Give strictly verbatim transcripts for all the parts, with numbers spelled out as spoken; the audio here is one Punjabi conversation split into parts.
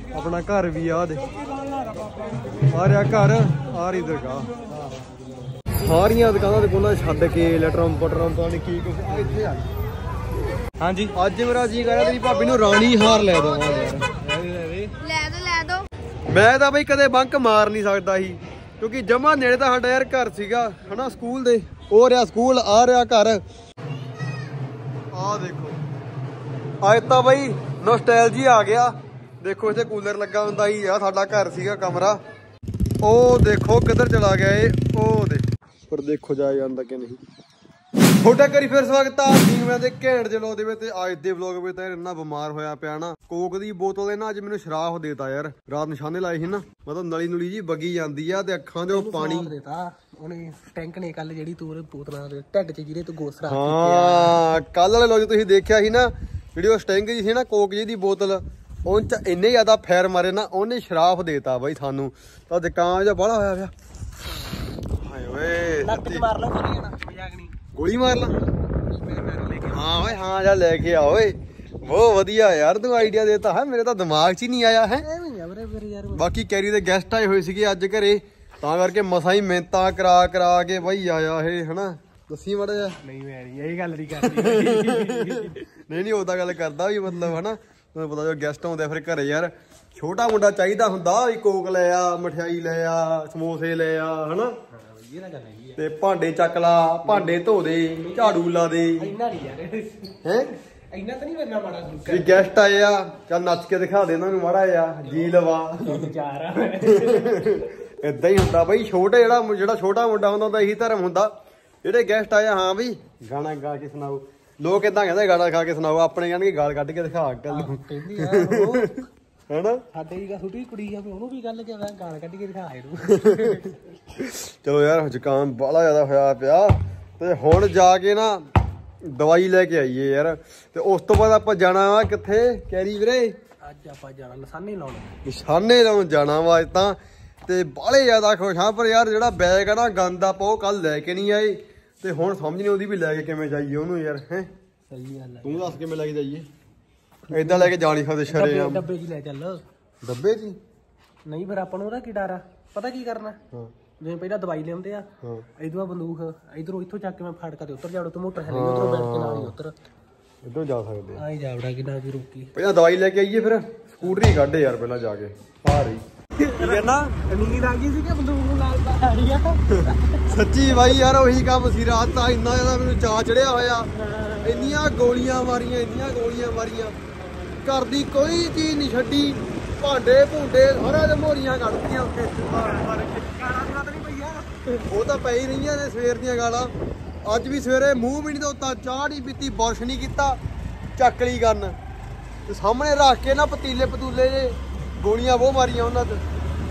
अपना घर भी आ दे आ रहा घर आ रही दरगाह सारिया दुकाना दुकाना छड्ड के ट्रंप ट्रंप की कुछ इत्थे आ हाँ जी अज मेरा जी कर तेरी भाभी नूं रानी हार लै दवां यार मैं तो बई कदे बंक मार नहीं सकता ही क्योंकि जमा नेड़े तो साडा यार घर सीगा है ना स्कूल दे ओ रहा स्कूल आ रहा घर आ देखो अज तो बई नोस्टैल्जी आ गया देखो इत्थे कूलर लगा हुंदा ही आ साडा घर सीगा कमरा ओ देखो किधर चला गया ये ओ देख पर देखो जाया जांदा कि नहीं थोड़ा करी फिर स्वागत है घैंट जे व्लॉग दे अज दे व्लॉग में तो इन्ना बीमार होया पिया ना कोक दी बोतल ना अज मैनू शराब देता यार रात निशाने लाए सी ना मतलब नली नुली जी बगी जाती है ते अखां दे पानी देता ਉਹਨੇ ਟੈਂਕ ਨੇ ਕੱਲ ਜਿਹੜੀ ਤੂੰ ਬੋਤਲਾਂ ਦੇ ਢੱਡ 'ਚ ਜਿਹਦੇ ਤੂੰ ਗੋਸਰਾ ਹਾਂ ਕੱਲ ਵਾਲੇ ਲੋਕ ਤੁਸੀਂ ਦੇਖਿਆ ਸੀ ਨਾ ਜਿਹੜੀ ਉਹ ਸਟੈਂਕ ਜੀ ਸੀ ਨਾ ਕੋਕ ਜੀ ਦੀ ਬੋਤਲ ਉਹ 'ਚ ਇੰਨੇ ਜ਼ਿਆਦਾ ਫੈਰ ਮਾਰੇ ਨਾ ਉਹਨੇ ਸ਼ਰਾਬ ਦੇਤਾ ਬਾਈ ਸਾਨੂੰ ਤਾਂ ਦੁਕਾਨ ਜਿਹਾ ਬਾਹਲਾ ਹੋਇਆ ਪਿਆ ਹਾਏ ਓਏ ਲੱਤ ਮਾਰ ਲਾ ਗੋਲੀ ਨਾ ਮਜ਼ਾਕ ਨਹੀਂ ਗੋਲੀ ਮਾਰ ਲਾ ਹਾਂ ਓਏ ਹਾਂ ਜਾ ਲੈ ਕੇ ਆ ਓਏ ਬਹੁਤ ਵਧੀਆ ਯਾਰ ਤੂੰ ਆਈਡੀਆ ਦੇਤਾ ਹੈ ਮੇਰੇ ਤਾਂ ਦਿਮਾਗ 'ਚ ਹੀ ਨਹੀਂ ਆਇਆ ਹੈ ਬਾਕੀ ਕੈਰੀ ਦੇ ਗੈਸਟ ਆਏ ਹੋਏ ਸੀਗੇ ਅੱਜ ਘਰੇ ਤਾਂ ਕਰਕੇ ਮਸਾਂ ਹੀ ਮਿਹਨਤਾਂ ਕਰਾ ਕਰਾ ਕੇ ਬਾਈ ਆਇਆ ਇਹ ਹਨਾ ਦੱਸੀ ਮਾੜਾ ਜਿਹਾ ਨਹੀਂ ਮੈਂ ਨਹੀਂ ਇਹ ਗੱਲ ਨਹੀਂ ਕਰਦੀ ਨਹੀਂ ਨਹੀਂ ਉਹਦਾ ਗੱਲ ਕਰਦਾ ਵੀ ਮਤਲਬ ਹਨਾ ਤੁਹਾਨੂੰ ਪਤਾ ਜੋ ਗੈਸਟ ਆਉਂਦੇ ਫਿਰ ਘਰੇ ਯਾਰ ਛੋਟਾ ਮੁੰਡਾ ਚਾਹੀਦਾ ਹੁੰਦਾ ਵੀ ਕੋਕ ਲੈ ਆ ਮਠਿਆਈ ਲੈ ਆ ਸਮੋਸੇ ਲੈ ਆ ਹਨਾ ਤੇ ਭਾਂਡੇ ਚੱਕ ਲਾ ਭਾਂਡੇ ਧੋ ਦੇ ਝਾੜੂ ਲਾ ਦੇ ਇੰਨਾ ਨਹੀਂ ਯਾਰ ਹੈ ਇੰਨਾ ਤਾਂ ਨਹੀਂ ਕਰਨਾ ਮਾੜਾ ਵੀ ਗੈਸਟ ਆਏ ਆ ਚੱਲ ਨੱਚ ਕੇ ਦਿਖਾ ਦੇ ਇਹਨਾਂ ਨੂੰ ਮਾੜਾ ਜਿਹਾ ਜੀ ਲਵਾ ਵਿਚਾਰ ਆ ਏਦਾਂ ਹੀ ਹੁੰਦਾ ਬਈ ਛੋਟੇ ਜਿਹੜਾ ਜਿਹੜਾ ਛੋਟਾ ਮੁੰਡਾ ਹੁੰਦਾ ਉਹਦਾ ਇਹੀ ਧਰਮ ਹੁੰਦਾ ਜਿਹੜੇ ਗੈਸਟ ਆਏ ਹਾਂ ਬਈ ਗਾਣਾ ਗਾ ਕੇ ਸੁਣਾਓ ਲੋਕ ਏਦਾਂ ਕਹਿੰਦੇ ਗਾਣਾ ਖਾ ਕੇ ਸੁਣਾਓ ਆਪਣੇ ਕਹਿਣਗੇ ਗਾਲ ਕੱਢ ਕੇ ਦਿਖਾ ਗੱਲ ਕਹਿੰਦੀ ਆ ਉਹ ਹੈਨਾ ਸਾਡੇ ਹੀ ਛੋਟੀ ਕੁੜੀ ਆ ਉਹਨੂੰ ਵੀ ਗੱਲ ਕਿਹਾ ਗਾਲ ਕੱਢ ਕੇ ਦਿਖਾ ਇਹਨੂੰ ਚਲੋ ਯਾਰ ਜ਼ੁਕਾਮ ਬਾਹਲਾ ਜ਼ਿਆਦਾ ਹੋਇਆ ਪਿਆ ਤੇ ਹੁਣ ਜਾ ਕੇ ਨਾ ਦਵਾਈ ਲੈ ਕੇ ਆਈਏ ਯਾਰ ਤੇ ਉਸ ਤੋਂ ਬਾਅਦ ਆਪਾਂ ਜਾਣਾ ਵਾ ਕਿੱਥੇ ਕੈਰੀ ਵੀਰੇ ਅੱਜ ਆਪਾਂ ਜਾਣਾ ਨਿਸ਼ਾਨੇ ਲਾਉਣ ਨਿਸ਼ਾਨੇ ਲਾਉਣ ਜਾਣਾ ਵਾ ਅੱਜ ਤਾਂ ਤੇ ਬਾਹਲੇ ਜ਼ਿਆਦਾ ਖੁਸ਼ ਹਾਂ ਪਰ ਯਾਰ ਜਿਹੜਾ ਬੈਗ ਆ ਨਾ ਗੰਦ ਆਪਾਂ ਉਹ ਕੱਲ ਲੈ ਕੇ ਨਹੀਂ ਆਏ ਤੇ ਹੁਣ ਸਮਝ ਨਹੀਂ ਆਉਂਦੀ ਵੀ ਲੈ ਕੇ ਕਿਵੇਂ ਜਾਈਏ ਉਹਨੂੰ ਯਾਰ ਹੈ ਸਹੀ ਗੱਲ ਹੈ ਤੂੰ ਦੱਸ ਕਿਵੇਂ ਲੈ ਕੇ ਜਾਈਏ ਏਦਾਂ ਲੈ ਕੇ ਜਾ ਨਹੀਂ ਸਕਦੇ ਸ਼ਰੇਆਮ ਡੱਬੇ 'ਚ ਲੈ ਚੱਲ ਡੱਬੇ 'ਚ ਨਹੀਂ ਫਿਰ ਆਪਾਂ ਨੂੰ ਉਹਦਾ ਕੀ ਡਰ ਆ ਪਤਾ ਕੀ ਕਰਨਾ ਹਾਂ ਜਿਵੇਂ ਪਹਿਲਾਂ ਦਵਾਈ ਲਿਆਉਂਦੇ ਆ ਇਧਰੋਂ ਬੰਦੂਕ ਇਧਰੋਂ ਇੱਥੋਂ ਚੱਕ ਕੇ ਮੈਂ ਫੜ ਕੇ ਉੱਤਰ ਜਾੜੋ ਤੇ ਮੋਟਰ ਹੈ ਉਧਰੋਂ ਬੈਠ ਕੇ ਨਾਲ ਹੀ ਉੱਤਰ ਇੱਧਰੋਂ ਜਾ ਸਕਦੇ ਆਈ ਜਾਵੜਾ ਕਿ ਨਾ ਵੀ ਰੋਕੀ ਪਹਿਲਾਂ ਦਵਾਈ ਲੈ ਕੇ ਆਈਏ ਫਿਰ ਸਕੂਟਰੀ ਕੱਢੇ ਯਾਰ ਪਹਿਲਾਂ ਜਾ ਕੇ ਆ ਰਹੀ ਕਹਿੰਦਾ ਨੀਂਦ ਆ ਗਈ ਸੀ ਕਿ ਬੰਦੂਕ ਨੂੰ ਨਾਲ ਪਾ ਰਹੀ ਆ ਸੱਚੀ ਬਾਈ ਯਾਰ ਉਹੀ ਕੰਮ ਸੀ ਰਾਤ ਤਾਂ ਇੰਨਾ ਜ਼ਿਆਦਾ ਮੈਨੂੰ ਚਾਅ ਚੜਿਆ ਹੋਇਆ ਇੰਨੀਆਂ ਗੋਲੀਆਂ ਮਾਰੀਆਂ ਇੰਨੀਆਂ ਗੋਲੀਆਂ ਮਾਰੀਆਂ ਘਰ ਦੀ ਕੋਈ ਚੀਜ਼ ਨਹੀਂ ਛੱਡੀ ਭਾਂਡੇ ਭੁੰਡੇ ਸਾਰਾ ਦੇ ਮੋਰੀਆਂ ਕੱਢਤੀਆਂ ਉੱਥੇ ਗਾਲਾਂ ਤਾਂ ਨਹੀਂ ਪਈਆਂ ਉਹ ਤਾਂ ਪੈ ਹੀ ਰਹੀਆਂ ਨੇ ਸਵੇਰ ਦੀਆਂ ਗਾਲਾਂ ਅੱਜ ਵੀ ਸਵੇਰੇ ਮੂੰਹ ਵੀ ਨਹੀਂ ਧੋਤਾ ਚਾਹ ਨਹੀਂ ਪੀਤੀ ਬੁਰਸ਼ ਨਹੀਂ ਕੀਤਾ ਚੱਕਲੀ ਕਰਨ ਤੇ ਸਾਹਮਣੇ ਰੱਖ ਕੇ ਨਾ ਪਤੀਲੇ ਪਤੂਲੇ ਜੇ ਗੋਲੀਆਂ ਬਹੁਤ ਮਾਰੀਆਂ ਉਹਨਾਂ ਤੇ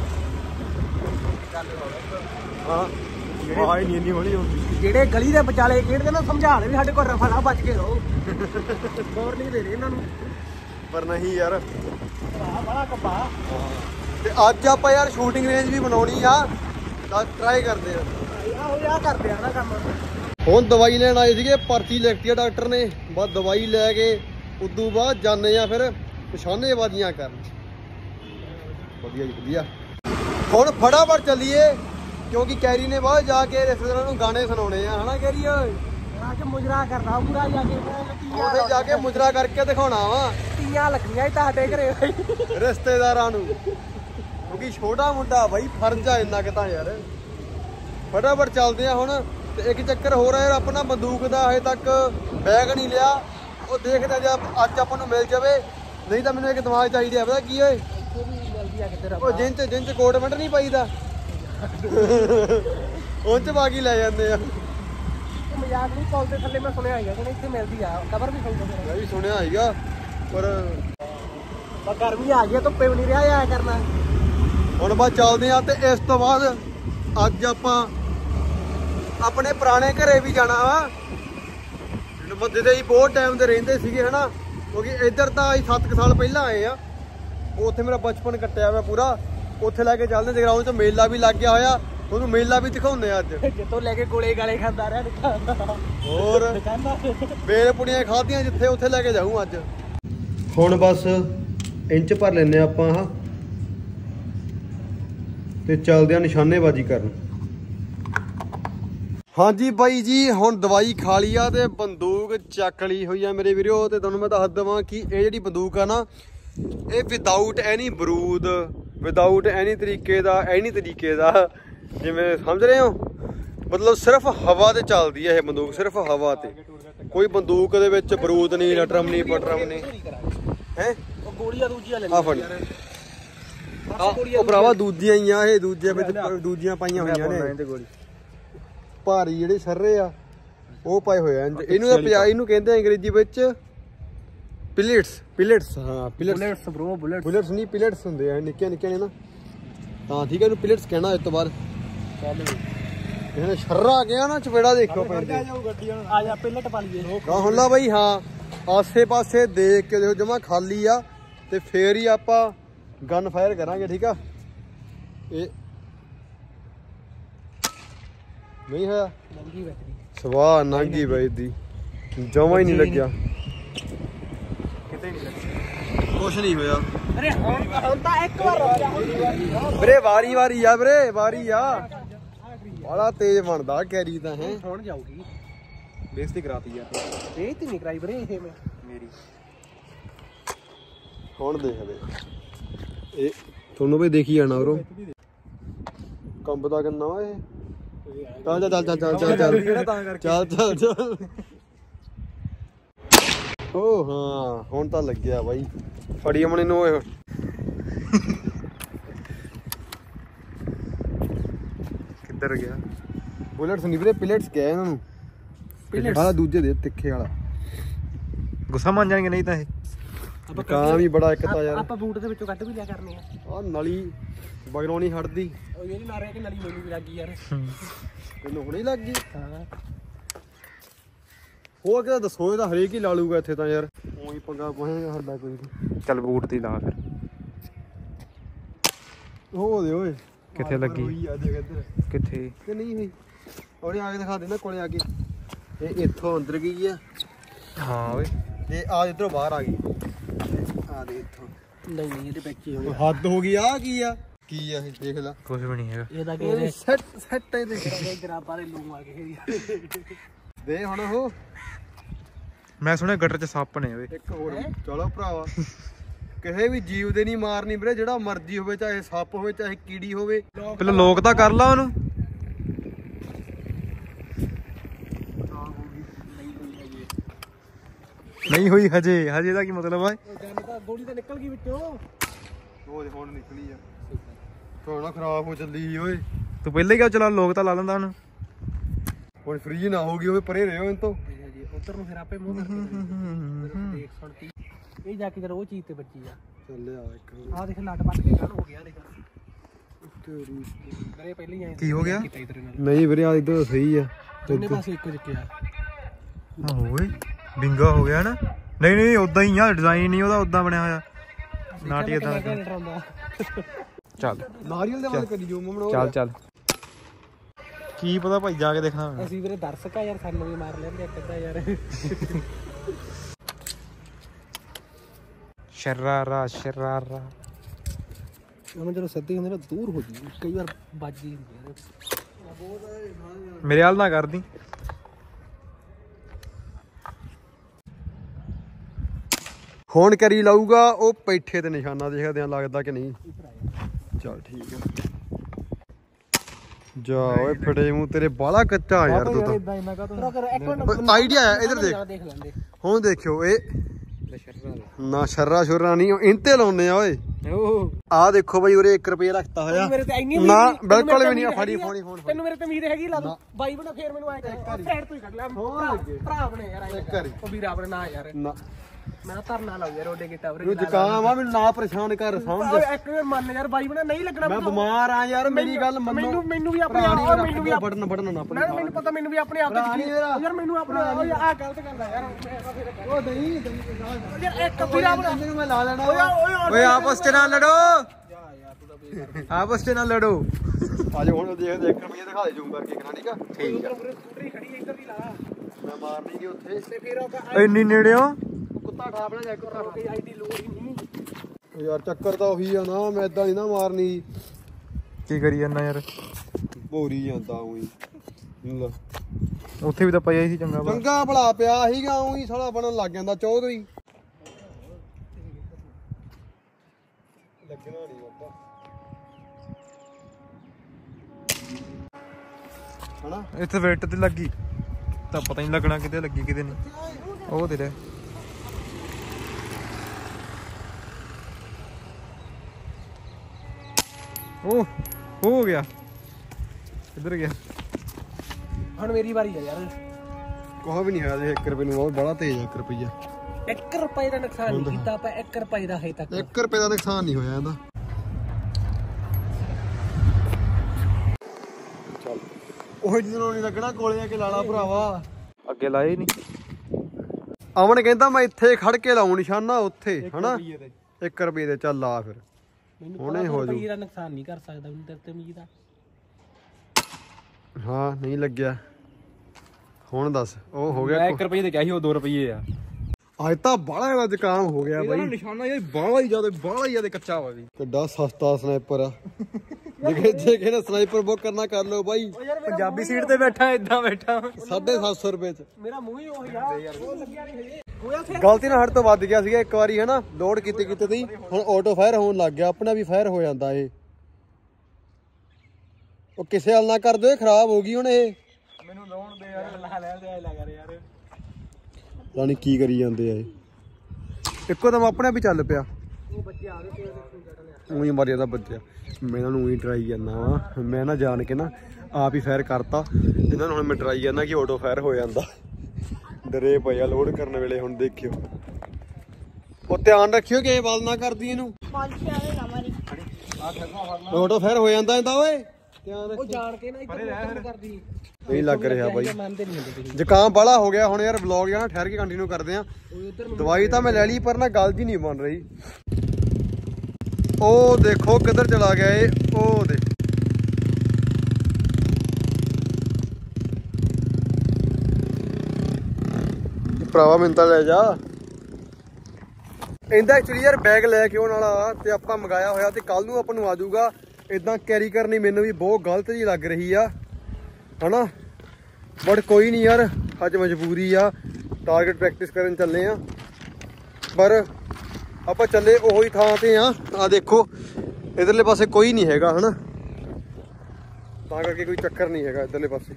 ਹਾਂ ਆਹ ਨਹੀਂ ਇੰਨੀ ਹੌਲੀ ਹੁੰਦੀ ਜਿਹੜੇ ਗਲੀ ਦੇ ਵਿਚਾਲੇ ਖੇਡਦੇ ਨਾ ਸਮਝਾ ਲੈ ਵੀ ਸਾਡੇ ਕੋਲ ਰਫਾ ਬਚ ਕੇ ਰਹੋ ਵਾਰਨਿੰਗ ਦੇ ਰਹੇ ਇਹਨਾਂ ਨੂੰ ਪਰ ਨਹੀਂ ਯਾਰ ਬੜਾ ਕੱਪਾ ਤੇ ਅੱਜ ਆਪਾਂ ਯਾਰ ਸ਼ੂਟਿੰਗ ਰੇਂਜ ਵੀ ਬਣਾਉਣੀ ਆ ਤਾਂ ਟਰਾਈ ਕਰਦੇ ਆ ਆਹੋ ਯਾ ਕਰਦੇ ਆ ਨਾ ਕੰਮ ਹੁਣ ਦਵਾਈ ਲੈਣ ਆਏ ਸੀਗੇ ਪਰਚੀ ਲਿਖਤੀ ਆ ਡਾਕਟਰ ਨੇ ਬਸ ਦਵਾਈ ਲੈ ਕੇ ਉਦੋਂ ਬਾਅਦ ਜਾਂਦੇ ਆ ਫਿਰ ਨਿਸ਼ਾਨੇਬਾਜ਼ੀਆਂ ਕਰਨ ਵਧੀਆ ਜੀ ਵਧੀਆ ਹੁਣ ਫਟਾਫਟ ਚੱਲੀਏ ਕਿਉਂਕਿ ਕੈਰੀ ਨੇ ਬਾਹਰ ਜਾ ਕੇ ਰਿਸ਼ਤੇਦਾਰਾਂ ਨੂੰ ਗਾਣੇ ਸੁਣਾਉਣੇ ਆ ਹਨਾ ਕੈਰੀ ਓਏ ਅੱਜ ਮੁਜਰਾ ਕਰਨਾ ਪੂਰਾ ਜਾ ਕੇ ਉੱਥੇ ਜਾ ਕੇ ਮੁਜਰਾ ਕਰਕੇ ਦਿਖਾਉਣਾ ਵਾ ਤੀਆਂ ਲੱਗੀਆਂ ਤੁਹਾਡੇ ਘਰੇ ਰਿਸ਼ਤੇਦਾਰਾਂ ਨੂੰ ਕਿਉਂਕਿ ਛੋਟਾ ਮੁੰਡਾ ਬਾਈ ਫਰਜ਼ ਆ ਇੰਨਾ ਕਿ ਤਾਂ ਯਾਰ ਫਟਾਫਟ ਚੱਲਦੇ ਆ ਹੁਣ ਤੇ ਇੱਕ ਚੱਕਰ ਹੋ ਰਿਹਾ ਯਾਰ ਆਪਣਾ ਬੰਦੂਕ ਦਾ ਹਜੇ ਤੱਕ ਬੈਗ ਨਹੀਂ ਲਿਆ ਉਹ ਦੇਖਦੇ ਜੇ ਅੱਜ ਆਪਾਂ ਨੂੰ ਮਿਲ ਜਾਵੇ ਨਹੀਂ ਤਾਂ ਮੈਨੂੰ ਇੱਕ ਦਿਮਾਗ ਚਾਹੀਦਾ ਪਤਾ ਕੀ ਓਏ ਉਹ ਜਿੰਨ ਤੇ ਜਿੰਨ ਚ ਕੋਟ ਮੈਂਟ ਨਹੀਂ ਪਾਈਦਾ ਉਹ ਚ ਬਾਕੀ ਲੈ ਜਾਂਦੇ ਆ ਮਜ਼ਾਕ ਨਹੀਂ ਕਾਲ ਦੇ ਥੱਲੇ ਮੈਂ ਸੁਣਿਆ ਹੈਗਾ ਕਿ ਇੱਥੇ ਮਿਲਦੀ ਆ ਕਵਰ ਵੀ ਸੁਣਦਾ ਮੈਂ ਵੀ ਸੁਣਿਆ ਹੈਗਾ ਪਰ ਪਰ ਗਰਮੀ ਆ ਗਈ ਧੁੱਪੇ ਵੀ ਨਹੀਂ ਰਿਹਾ ਆਇਆ ਕਰਨਾ ਹੁਣ ਬਸ ਚੱਲਦੇ ਆ ਤੇ ਇਸ ਤੋਂ ਬਾਅਦ ਅੱਜ ਆਪਾਂ ਆਪਣੇ ਪੁਰਾਣੇ ਘਰੇ ਵੀ ਜਾਣਾ ਵਾ ਮੱਦੇ ਦੇ ਹੀ ਬਹੁਤ ਟਾਈਮ ਦੇ ਰਹਿੰਦੇ ਸੀਗੇ ਹਨਾ ਕਿਉਂਕਿ ਇੱਧਰ ਤਾਂ ਅਸੀਂ ਸੱਤ ਕੁ ਸਾਲ ਪਹਿਲਾਂ ਆਏ ਆ ਉੱਥੇ ਮੇਰਾ ਬਚਪਨ ਕੱਟਿਆ ਹੋਇਆ ਪੂਰਾ ਉੱਥੇ ਲੈ ਕੇ ਚੱਲਦੇ ਜਗਰਾਉਂ ਚ ਮੇਲਾ ਵੀ ਲੱਗ ਗਿਆ ਹੋਇਆ ਉਹਨੂੰ ਮੇਲਾ ਵੀ ਦਿਖਾਉਂਦੇ ਆ ਅੱਜ ਜਿੱਥੋਂ ਲੈ ਕੇ ਗੋਲੇ ਗਾਲੇ ਖਾਂਦਾ ਰਿਹਾ ਹੋਰ ਬੇਲ ਪੁੜੀਆਂ ਖਾਧੀਆਂ ਜਿੱਥੇ ਉੱਥੇ ਲੈ ਕੇ ਜਾਊਂ ਅੱਜ ਹੁਣ ਬਸ ਇੰਚ ਭਰ ਲੈਨੇ ਆਪਾਂ ਆਹ ਤੇ ਚੱਲਦੇ ਆ ਨਿਸ਼ਾਨੇਬਾਜ਼ੀ ਕਰਨ। ਹਾਂਜੀ ਬਾਈ ਜੀ, ਹੁਣ ਦਵਾਈ ਖਾ ਲਈ ਆ ਤੇ ਬੰਦੂਕ ਚੱਕ ਲਈ ਹੋਈ ਆ ਮੇਰੇ ਵੀਰੋ। ਤੇ ਤੁਹਾਨੂੰ ਮੈਂ ਦੱਸ ਦੇਵਾਂ ਕਿ ਇਹ ਜਿਹੜੀ ਬੰਦੂਕ ਆ ਨਾ, ਇਹ ਵਿਦਾਊਟ ਐਨੀ ਬਰੂਦ, ਵਿਦਾਊਟ ਐਨੀ ਤਰੀਕੇ ਦਾ ਐਨੀ ਤਰੀਕੇ ਦਾ ਜਿਵੇਂ ਸਮਝ ਰਹੇ ਹੋ, ਮਤਲਬ ਸਿਰਫ ਹਵਾ ਤੇ ਚੱਲਦੀ ਹੈ ਇਹ ਬੰਦੂਕ, ਸਿਰਫ ਹਵਾ ਤੇ। ਕੋਈ ਬੰਦੂਕ ਦੇ ਵਿੱਚ ਬਰੂਦ ਨਹੀਂ, ਲਟਰਮ ਨਹੀਂ, ਪਟਰਮ ਨਹੀਂ ਹੈ। ਗੋਲੀਆਂ ਦੂਜੀਆਂ ਲੈ ਆ ਫੜ ਉਹ ਭਰਾਵਾ, ਦੂਜੀਆਂ ਹੀ ਆ ਇਹ, ਦੂਜੇ ਵਿੱਚ ਦੂਜੀਆਂ ਪਾਈਆਂ ਹੋਈਆਂ ਨੇ। ਭਾਰੀ ਜਿਹੜੇ ਸਰਰੇ ਆ ਉਹ ਪਾਏ ਹੋਏ ਆ ਇਹਨੂੰ। ਤਾਂ ਇਹਨੂੰ ਕਹਿੰਦੇ ਆ ਅੰਗਰੇਜ਼ੀ ਵਿੱਚ ਪਿਲੇਟਸ, ਪਿਲੇਟਸ। ਹਾਂ ਪਿਲੇਟਸ ਬ్రో, ਬੁਲੇਟਸ ਬੁਲੇਟਸ ਨਹੀਂ, ਪਿਲੇਟਸ ਹੁੰਦੇ ਆ ਨਿੱਕੇ ਨਿੱਕੇ ਨੇ ਨਾ, ਤਾਂ ਠੀਕ ਹੈ ਇਹਨੂੰ ਪਿਲੇਟਸ ਕਹਿਣਾ। ਇਸ ਤੋਂ ਬਾਅਦ ਇਹਨੇ ਸ਼ਰਰਾ ਆ ਗਿਆ ਨਾ, ਚਪੇੜਾ ਦੇਖੋ ਪੈਂਦੇ ਆ ਜਾ, ਪਿਲਟ ਪਾ ਲਈਏ ਹੁਣ ਲਾ ਬਾਈ। ਹਾਂ ਆਸੇ ਪਾਸੇ ਦੇਖ ਕੇ ਦੇਖੋ, ਜਮਾ ਖਾਲੀ ਆ ਤੇ ਫੇਰ ਹੀ ਆਪਾਂ ਗਨ ਫਾਇਰ ਕਰਾਂਗੇ, ਠੀਕ ਆ। ਇਹ ਨਹੀਂ ਹੋਇਆ ਸਵਾਹ, ਨਾਂਗੀ ਬਾਈ ਦੀ ਜਮਾ ਹੀ ਨਹੀਂ ਲੱਗਿਆ, ਕਿਤੇ ਨਹੀਂ ਲੱਗਿਆ, ਕੁਛ ਨਹੀਂ ਹੋਇਆ। ਅਰੇ ਹੁਣ ਹੁਣ ਤਾਂ ਇੱਕ ਵਾਰ ਵੀਰੇ ਵਾਰੀ ਵਾਰੀ ਆ, ਵੀਰੇ ਵਾਰੀ ਆ। ਬੜਾ ਤੇਜ਼ ਬਣਦਾ ਕੈਰੀ ਤਾਂ ਹੈ। ਹੁਣ ਜਾਊਗੀ, ਬੇਇੱਜ਼ਤੀ ਕਰਾਤੀ ਯਾਰ। ਬੇਇੱਜ਼ਤੀ ਨਹੀਂ ਕਰਾਈ ਵੀਰੇ ਇਹ ਮੈਂ ਮੇਰੀ। ਹੁਣ ਦੇਖਦੇ ਇਹ ਤੁਹਾਨੂੰ ਵੀ ਦੇਖੀ ਜਾਣਾ ਵੀਰੋ, ਕੰਬਦਾ ਕਿੰਨਾ ਵਾ ਇਹ। ਚੱਲ ਚੱਲ ਚੱਲ ਚੱਲ ਚੱਲ ਚੱਲ ਚੱਲ ਚੱਲ ਚੱਲ। ਓ ਹਾਂ ਹੁਣ ਤਾਂ ਲੱਗਿਆ ਬਾਈ, ਫੜੀ ਅਮਣੇ ਨੂੰ। ਕਿੱਧਰ ਗਿਆ? ਬੁਲੇਟਸ ਨਹੀਂ ਵੀਰੇ, ਪਿਲੇਟਸ ਕਿਹਾ ਇਹਨਾਂ ਨੂੰ। ਪਿਲੇਟਸ ਵਾਲਾ ਦੂਜੇ ਦੇ ਤਿੱਖੇ ਵਾਲਾ। ਗੁੱਸਾ ਮੰਨ ਜਾਣਗੇ ਨਹੀਂ ਤਾਂ ਇਹ ਕਾਂ ਵੀ ਬੜਾ ਇੱਕ ਤਾਂ ਯਾਰ। ਆਪਾਂ ਬੂਟ ਦੇ ਵਿੱਚੋਂ ਕੱਢ ਵੀ ਲਿਆ ਕਰਨੇ ਆ। ਆ ਨਲੀ ਬਗਰੋਂ ਨਹੀਂ ਹਟਦੀ। ਉਹ ਇਹ ਨਹੀਂ ਮਾਰਿਆ ਕਿ ਨਲੀ ਮੈਨੂੰ ਵੀ ਲੱਗ ਗਈ ਯਾਰ। ਤੈਨੂੰ ਹੁਣੇ ਲੱਗ ਗਈ? ਹਾਂ ਹੋਰ ਕਿਹਦਾ ਦੱਸੋ, ਇਹਦਾ ਹਰੇਕ ਹੀ ਲਾ ਲੂਗਾ ਇੱਥੇ ਤਾਂ ਯਾਰ। ਉਹੀ ਪੰਗਾ ਪਾਏਗਾ ਸਾਡਾ ਕੋਈ ਨਹੀਂ। ਚੱਲ ਬੂਟ ਦੀ ਲਾ ਫਿਰ। ਹੋ ਦੇ ਓਏ, ਕਿੱਥੇ ਲੱਗੀ? ਹੋਈ ਆ ਦੇਖ ਇੱਧਰ ਕਿੱਥੇ ਕਿ ਨਹੀਂ ਹੋਈ? ਉਹਨੇ ਆ ਕੇ ਦਿਖਾ ਦੇ ਨਾ ਕੋਲੇ ਆ ਕੇ। ਇਹ ਇੱਥੋਂ ਅੰਦਰ ਗਈ ਆ। ਹਾਂ ਓਏ, ਤੇ ਆ ਇੱਧਰੋਂ ਬਾਹਰ ਆ ਗਈ। ਆ ਦੇ ਇੱਥੋਂ। ਨਹੀਂ ਨਹੀਂ ਇਹਦੇ ਵਿੱਚ ਹੀ ਹੋਣੀ। ਹੱਦ ਹੋ ਗਈ। ਆ ਕੀ ਆ? ਕੀ ਆ ਇਹ ਦੇਖ ਲੈ। ਕੁਝ ਵੀ ਨਹੀਂ ਹੈਗਾ ਇਹਦਾ ਕਿ ਸੈੱਟ ਸੈੱਟ ਇਹਦੇ ਗਰਾਬਾਂ ਦੇ ਲੂਮ ਆ ਗਏ ਦੇ ਹੁਣ। ਉਹ ਮੈਂ ਸੁਣਿਆ ਗਟਰ 'ਚ ਸੱਪ ਨੇ ਓਏ। ਇੱਕ ਹੋਰ ਚਲੋ ਭਰਾਵਾ, ਕਿਸੇ ਵੀ ਜੀਵ ਦੇ ਨਹੀਂ ਮਾਰਨੀ ਵੀਰੇ, ਜਿਹੜਾ ਮਰਜ਼ੀ ਹੋਵੇ, ਚਾਹੇ ਸੱਪ ਹੋਵੇ ਚਾਹੇ ਕੀੜੀ ਹੋਵੇ। ਪਹਿਲਾਂ ਲੋਕ ਤਾਂ ਕਰ ਲਾ ਉਹਨੂੰ। ਨਹੀਂ ਹੋਈ ਹਜੇ, ਹਜੇ ਦਾ ਕੀ ਮਤਲਬ ਆ? ਗੋਲੀ ਤਾਂ ਨਿਕਲ ਗਈ ਵਿੱਚੋਂ। ਉਹ ਹੁਣ ਨਿਕਲੀ ਆ, ਥੋੜਾ ਖਰਾਬ ਹੋ ਚੱਲੀ ਓਏ। ਤੂੰ ਪਹਿਲਾਂ ਹੀ ਕਿਹਾ ਚਲਾ, ਲੋਕ ਤਾਂ ਲਾ ਲੈਂਦਾ ਉਹਨੂੰ। ਹੁਣ ਫ੍ਰੀ ਨਾ ਹੋ ਗਈ ਹੋਵੇ, ਪਰੇ ਰਹਿਓ ਇਹਨਾਂ ਤੋਂ। ਉਧਰ ਨੂੰ ਫਿਰ ਆਪੇ ਮੂੰਹ ਕਰਕੇ ਦੇਖ ਸੁਣ ਤੀ ਇਹ ਜਾ ਕੇ ਜਦ ਉਹ ਚੀਜ਼ ਤੇ ਬੱਜੀ ਆ। ਚੱਲਿਆ ਇੱਕ ਆਹ ਦੇਖ ਲੱਟ ਪੱਟ ਕੇ ਗਾਣ ਹੋ ਗਿਆ। ਦੇਖ ਵੀਰੇ ਪਹਿਲਾਂ ਹੀ ਆਏ ਕੀ ਹੋ ਗਿਆ? ਨਹੀਂ ਵੀਰੇ ਆ ਇੱਧਰ ਸਹੀ ਆ, ਦੋਨੇ ਪਾਸੇ ਇੱਕੋ ਜਿਹਾ। ਓਏ ਬਿੰਗਾ ਹੋ ਗਿਆ ਨਾ। ਨਹੀਂ ਨਹੀਂ ਉਦਾਂ ਹੀ ਆ, ਡਿਜ਼ਾਈਨ ਨਹੀਂ ਉਹਦਾ ਉਦਾਂ ਬਣਿਆ ਹੋਇਆ। ਨਾਟੀ ਇਦਾਂ ਚੱਲ ਨਾਰੀਅਲ ਦੇ ਵੱਲ ਕਰੀ ਜੋ ਮਮਣੋ। ਚੱਲ ਚੱਲ, ਕੀ ਪਤਾ ਭਾਈ, ਜਾ ਕੇ ਦੇਖਣਾ। ਅਸੀਂ ਵੀਰੇ ਦਰਸ਼ਕ ਆ ਯਾਰ, ਸਾਨੂੰ ਵੀ ਮਾਰ ਲੈਂਦੇ ਇੱਕ ਅੱਧਾ ਯਾਰ। ਸ਼ਰਾਰਾ ਸ਼ਰਾਰਾ। ਉਹਨਾਂ ਜਦੋਂ ਸਿੱਧੀ ਹੁੰਦੇ ਨਾ ਦੂਰ ਹੋ ਜੀ, ਕਈ ਵਾਰ ਵੱਜਦੀ ਹੁੰਦੀ ਮੇਰੇ ਹਾਲ ਨਾ ਕਰਦੀ। ਹੁਣ ਕਰੀ ਲਾਊਗਾ ਉਹ ਪੈਠੇ ਤੇ ਨਿਸ਼ਾਨਾ, ਦੇਖਦੇ ਆ ਲੱਗਦਾ ਕਿ ਨਹੀਂ। ਚੱਲ ਠੀਕ ਆ। ਜਾ ਓਏ ਫੜੇ ਮੂੰਹ ਤੇਰੇ, ਬਾਲਾ ਕੱਚਾ ਯਾਰ ਤੂੰ ਤਾਂ। ਇਦਾਂ ਇੰਨਾ ਕਾ ਤੂੰ ਆਈਡੀਆ ਆ, ਇਧਰ ਦੇਖ। ਦੇਖ ਲੈਂਦੇ ਹੁਣ ਦੇਖਿਓ ਇਹ ਨਾ ਸ਼ਰਰਾ ਸ਼ੁਰਾ ਨਹੀਂ, ਇੰਤੇ ਲਾਉਨੇ ਆ ਓਏ। ਆ ਦੇਖੋ ਬਈ ਉਰੇ ਇੱਕ ਰੁਪਏ ਰੱਖਤਾ ਹੋਇਆ ਨਾ, ਬਿਲਕੁਲ ਵੀ ਨਹੀਂ। ਫੜੀ ਫੋਣੀ ਫੋਨ ਤੈਨੂੰ ਮੇਰੇ ਤੇ ਉਮੀਦ ਹੈਗੀ ਲਾ ਦੂੰ ਬਾਈ ਬਣਾ, ਫੇਰ ਮੈਨੂੰ ਆਏ ਕਰ ਸਾਈਡ ਤੋਂ ਹੀ ਕੱਢ ਲੈ। ਭਰਾ ਬਣੇ ਯਾਰ, ਉਹ ਵੀਰ ਆਪਣੇ ਨਾ ਯਾਰ। ਨਾ ਮੈਂ ਧਰਨਾ ਲਾਉ ਯਾਰ ਉਹਦੇ ਗਿੱਟਾ ਵੀਰੇ। ਤੂੰ ਜ਼ੁਕਾਮ ਆ, ਮੈਨੂੰ ਨਾ ਪਰੇਸ਼ਾਨ ਕਰ ਸਮਝ। ਇੱਕ ਵਾਰ ਮੰਨ ਯਾਰ, ਬਾਈ ਬਣਾ ਨਹੀਂ ਲੱਗਣਾ। ਮੈਂ ਬਿਮਾਰ ਆ ਯਾਰ, ਮੇਰੀ ਗੱਲ ਮੰਨੋ। ਮੈਨੂੰ ਮੈਨੂੰ ਵੀ ਆਪਣੇ ਆਪ, ਮੈਨੂੰ ਵੀ ਬਟਨ ਬਟਨ ਨਾ ਨਾ ਮੈਨੂੰ ਪਤਾ, ਮੈਨੂੰ ਵੀ ਆਪਣੇ ਆਪ ਤੇ ਯਾਰ, ਮੈਨੂੰ ਆਪਣੇ ਆ ਗਲਤ ਕਰਦਾ ਯਾਰ। ਉਹ ਨਹੀਂ ਯਾਰ ਇੱਕ ਵੀਰਾ ਬਣਾ ਮੈਂ ਲਾ ਲੈਣਾ। ਓਏ ਆਪਸ ਚ ਨਾ ਲੜੋ, ਆਪਸ ਚ ਨਾ ਲੜੋ। ਆਜੋ ਹੁਣ ਦੇਖ ਦੇ, ਇੱਕ ਰੁਪਏ ਦਿਖਾ ਦੇ ਜੂਮ ਕਰਕੇ ਕਰਾਂ। ਠੀਕ ਆ ਠੀਕ ਆ। ਸਕੂਟਰੀ ਖੜੀ ਇੱਧਰ ਵੀ ਲਾ, ਮੈਂ ਮਾਰਨੀ ਕਿ ਉੱਥੇ ਤੇ ਫੇਰ ਉਹ ਇੰਨੀ ਨੇੜਿਓ ਕੁੱਤਾ ਖਾ ਬਣਾ ਜਾ ਕੇ ਕੋਈ ਆਈਡੀ ਲੋੜ ਹੀ ਨਹੀਂ। ਯਾਰ ਚੱਕਰ ਤਾਂ ਉਹੀ ਆ ਨਾ, ਮੈਂ ਇਦਾਂ ਨਹੀਂ ਨਾ ਮਾਰਨੀ। ਕੀ ਕਰੀ ਜਾਂਦਾ ਯਾਰ ਭੋਰੀ ਜਾਂਦਾ ਉਹੀ ਲੈ ਉੱਥੇ ਵੀ ਤਾਂ ਪਿਆ ਹੀ ਸੀ ਚੰਗਾ ਭਲਾ। ਚੰਗਾ ਭਲਾ ਪਿਆ ਸੀਗਾ ਉਹੀ ਸਾਲਾ ਬਣਨ ਲੱਗ ਜਾਂਦਾ ਚੌਧਰੀ ਲੱਗਣਾ ਨਹੀਂ ਬਾਬਾ ਹਨਾ ਇੱਥੇ ਵੇਟ ਤੇ ਲੱਗੀ ਤਾਂ ਪਤਾ ਨਹੀਂ ਲੱਗਣਾ ਕਿਤੇ ਲੱਗੀ ਕਿਤੇ ਨਹੀਂ। ਉਹ ਦੇ ਰਿਹਾ ਉਹ ਹੋ ਗਿਆ ਕਿੱਧਰ ਗਿਆ। ਹੁਣ ਮੇਰੀ ਵਾਰੀ ਆ ਯਾਰ। ਕੋਹ ਵੀ ਨਹੀਂ ਹੋਇਆ ਜੇ ਇੱਕ ਰੁਪਏ ਨੂੰ ਬਹੁਤ ਬੜਾ ਤੇਜ਼ ਆ ਇੱਕ ਰੁਪਈਆ। ਇੱਕ ਰੁਪਏ ਦਾ ਨੁਕਸਾਨ ਨਹੀਂ ਕੀਤਾ ਆਪਾਂ ਇੱਕ ਰੁਪਏ ਦਾ ਹਜੇ ਤੱਕ। ਇੱਕ ਰੁਪਏ ਦਾ ਨੁਕਸਾਨ ਨਹੀਂ ਹੋਇਆ ਇਹਦਾ। ਚੱਲ ਉਹ ਜਦੋਂ ਨਹੀਂ ਲੱਗਣਾ ਕੋਲੇ ਆ ਕੇ ਲਾਲਾ ਭਰਾਵਾ ਅੱਗੇ ਲਾਏ ਨਹੀਂ। ਅਮਨ ਕਹਿੰਦਾ ਮੈਂ ਇੱਥੇ ਖੜ ਕੇ ਲਾਉਂ ਨਿਸ਼ਾਨਾ ਉੱਥੇ ਹਨਾ ਇੱਕ ਰੁਪਏ ਦੇ ਚੱਲ ਲਾ ਫਿਰ ਹੁਣੇ ਹੋ ਜੂ। ਰੁਪਏ ਦਾ ਨੁਕਸਾਨ ਨਹੀਂ ਕਰ ਸਕਦਾ ਮੈਨੂੰ ਤੇਰੇ ਤੇ ਉਮੀਦ ਆ। ਹਾਂ ਨਹੀਂ ਲੱਗਿਆ ਹੁਣ ਦੱਸ ਉਹ ਹੋ ਗਿਆ ਇੱਕ ਰੁਪਏ ਤੇ ਕਿਹਾ ਸੀ ਉਹ ਦੋ ਰੁਪਏ ਆ। ਅੱਜ ਤਾਂ ਬਾਹਲਾ ਦਾ ਜ਼ੁਕਾਮ ਹੋ ਗਿਆ ਬਾਈ। ਨਿਸ਼ਾਨਾ ਇਹ ਬਾਹਲਾ ਹੀ ਜ਼ਿਆਦਾ ਬਾਹਲਾ ਹੀ ਜ਼ਿਆਦਾ ਕੱਚਾ ਵਾ ਵੀ। ਕਿੱਡਾ ਸਸਤਾ ਸਨਾਈਪਰ ਆ ਜੇ ਜੇ ਕਿਹਨੇ ਸਨਾਈਪਰ ਬੁੱਕ ਕਰਨਾ ਕਰ ਲਓ ਬਾਈ। ਪੰਜਾਬੀ ਸੀਟ ਤੇ ਬੈਠਾ ਇਦਾਂ ਬੈਠਾ ਸਾਢੇ ਸੱਤ ਸੌ ਰੁਪਏ ਚ। ਮੇਰਾ ਮੂੰਹ ਹੀ ਉਹੀ ਆ ਉਹ ਲੱਗਿਆ ਨਹੀਂ ਹਜੇ ਹੋਇਆ ਸੀ। ਗਲਤੀ ਨਾਲ ਹੱਟ ਤੋਂ ਵੱਧ ਗਿਆ ਸੀਗਾ ਇੱਕ ਵਾਰੀ ਹਨਾ ਲੋਡ ਕੀਤੇ ਕੀਤੇ ਤੀ ਹੁਣ ਆਟੋ ਫਾਇਰ ਹੋਣ ਲੱਗ ਗਿਆ ਆਪਣਾ ਵੀ ਫਾਇਰ ਹੋ ਜਾਂਦਾ ਇਹ। ਉਹ ਕਿਸੇ ਹਾਲ ਨਾ ਕਰ ਦਿਓ ਖਰਾਬ ਹੋ ਗਈ ਹੁਣ ਇਹ। ਮੈਨੂੰ ਲਾਉਣ ਦੇ ਯਾਰ ਲਾ ਲੈ ਦੇ ਲੱਗ ਰਿਹਾ ਯਾਰ ਰਾਣੀ ਕੀ ਕਰੀ ਜਾਂਦੇ ਆ ਇਹ ਇੱਕੋ ਦਮ ਆਪਣੇ ਵੀ ਚੱਲ ਪਿਆ। ਉਹ ਬੱਚੇ ਆ ਗਏ ਤੇ ਉਹੀ ਮਾਰਿਆ ਦਾ ਬੱਚਿਆ ਮੈਂ ਇਹਨਾਂ ਨੂੰ ਉਹੀ ਟਰਾਈ ਕਰਨਾ ਵਾ ਮੈਂ ਨਾ ਜਾਣ ਕੇ ਨਾ ਆਪ ਹੀ ਫਾਇਰ ਕਰਤਾ ਇਹਨਾਂ ਨੂੰ ਹੁਣ ਮੈਂ ਟਰਾਈ ਕਰਨਾ ਕਿ ਆਟੋ ਫਾਇਰ ਹੋ ਜਾਂਦਾ। ਡਰੇ ਪਏ ਆ ਲੋਡ ਕਰਨ ਵੇਲੇ ਹੁਣ ਦੇਖਿਓ ਉਹ ਧਿਆਨ ਰੱਖਿਓ ਕਿ ਇਹ ਵੱਲ ਨਾ ਕਰਦੀ ਇਹਨੂੰ ਆਟੋ ਫਾਇਰ ਹੋ ਜਾਂਦਾ ਇਹਦਾ ਓਏ ਧਿਆਨ ਉਹ ਜਾਣ ਕੇ ਨਾ ਇੱਧਰ ਕਰਦੀ ਨਹੀਂ ਲੱਗ ਰਿਹਾ ਬਾਈ ਮੰਨਦੇ ਨਹੀਂ ਹੁੰਦੇ ਤੁਸੀਂ। ਜ਼ੁਕਾਮ ਬਾਹਲਾ ਹੋ ਗਿਆ ਹੁਣ ਯਾਰ ਵਲੌਗ ਜਾਣਾ ਠਹਿਰ ਕੇ ਕੰਟੀਨਿਊ ਕਰਦੇ ਆ। ਦਵਾਈ ਤਾਂ ਮੈਂ ਲੈ ਲਈ ਪਰ ਨਾ ਗੱਲ ਜੀ ਨਹੀਂ ਬਣ ਰਹੀ। ਉਹ ਦੇਖੋ ਕਿੱਧਰ ਚਲਾ ਗਿਆ ਏ ਉਹ ਦੇ ਭਰਾਵਾ ਮੈਨੂੰ ਤਾਂ ਲੈ ਜਾ। ਇਹਦਾ ਐਕਚੁਅਲੀ ਯਾਰ ਬੈਗ ਲੈ ਕੇ ਆਉਣ ਵਾਲਾ ਤੇ ਆਪਾਂ ਮੰਗਾਇਆ ਹੋਇਆ ਤੇ ਕੱਲ ਨੂੰ ਆਪਾਂ ਨੂੰ ਆ ਜਾਊਗਾ। ਇਦਾਂ ਕੈਰੀ ਕਰਨੀ ਮੈਨੂੰ ਵੀ ਬਹੁਤ ਗਲਤ ਜੀ ਲੱਗ ਰਹੀ ਆ ਹਨਾ ਬਟ ਕੋਈ ਨਹੀਂ ਯਾਰ ਅੱਜ ਮਜਬੂਰੀ ਆ। ਟਾਰਗੇਟ ਪ੍ਰੈਕਟਿਸ ਕਰਨ ਚੱਲੇ ਆ ਪਰ ਆਪਾਂ ਚੱਲੇ ਉਹੀ ਥਾਂ ਤੇ ਆ। ਆ ਦੇਖੋ ਇਧਰਲੇ ਪਾਸੇ ਕੋਈ ਨਹੀਂ ਹੈਗਾ ਹਨਾ ਤਾਂ ਕਰਕੇ ਕੋਈ ਚੱਕਰ ਨਹੀਂ ਹੈਗਾ ਇਧਰਲੇ ਪਾਸੇ।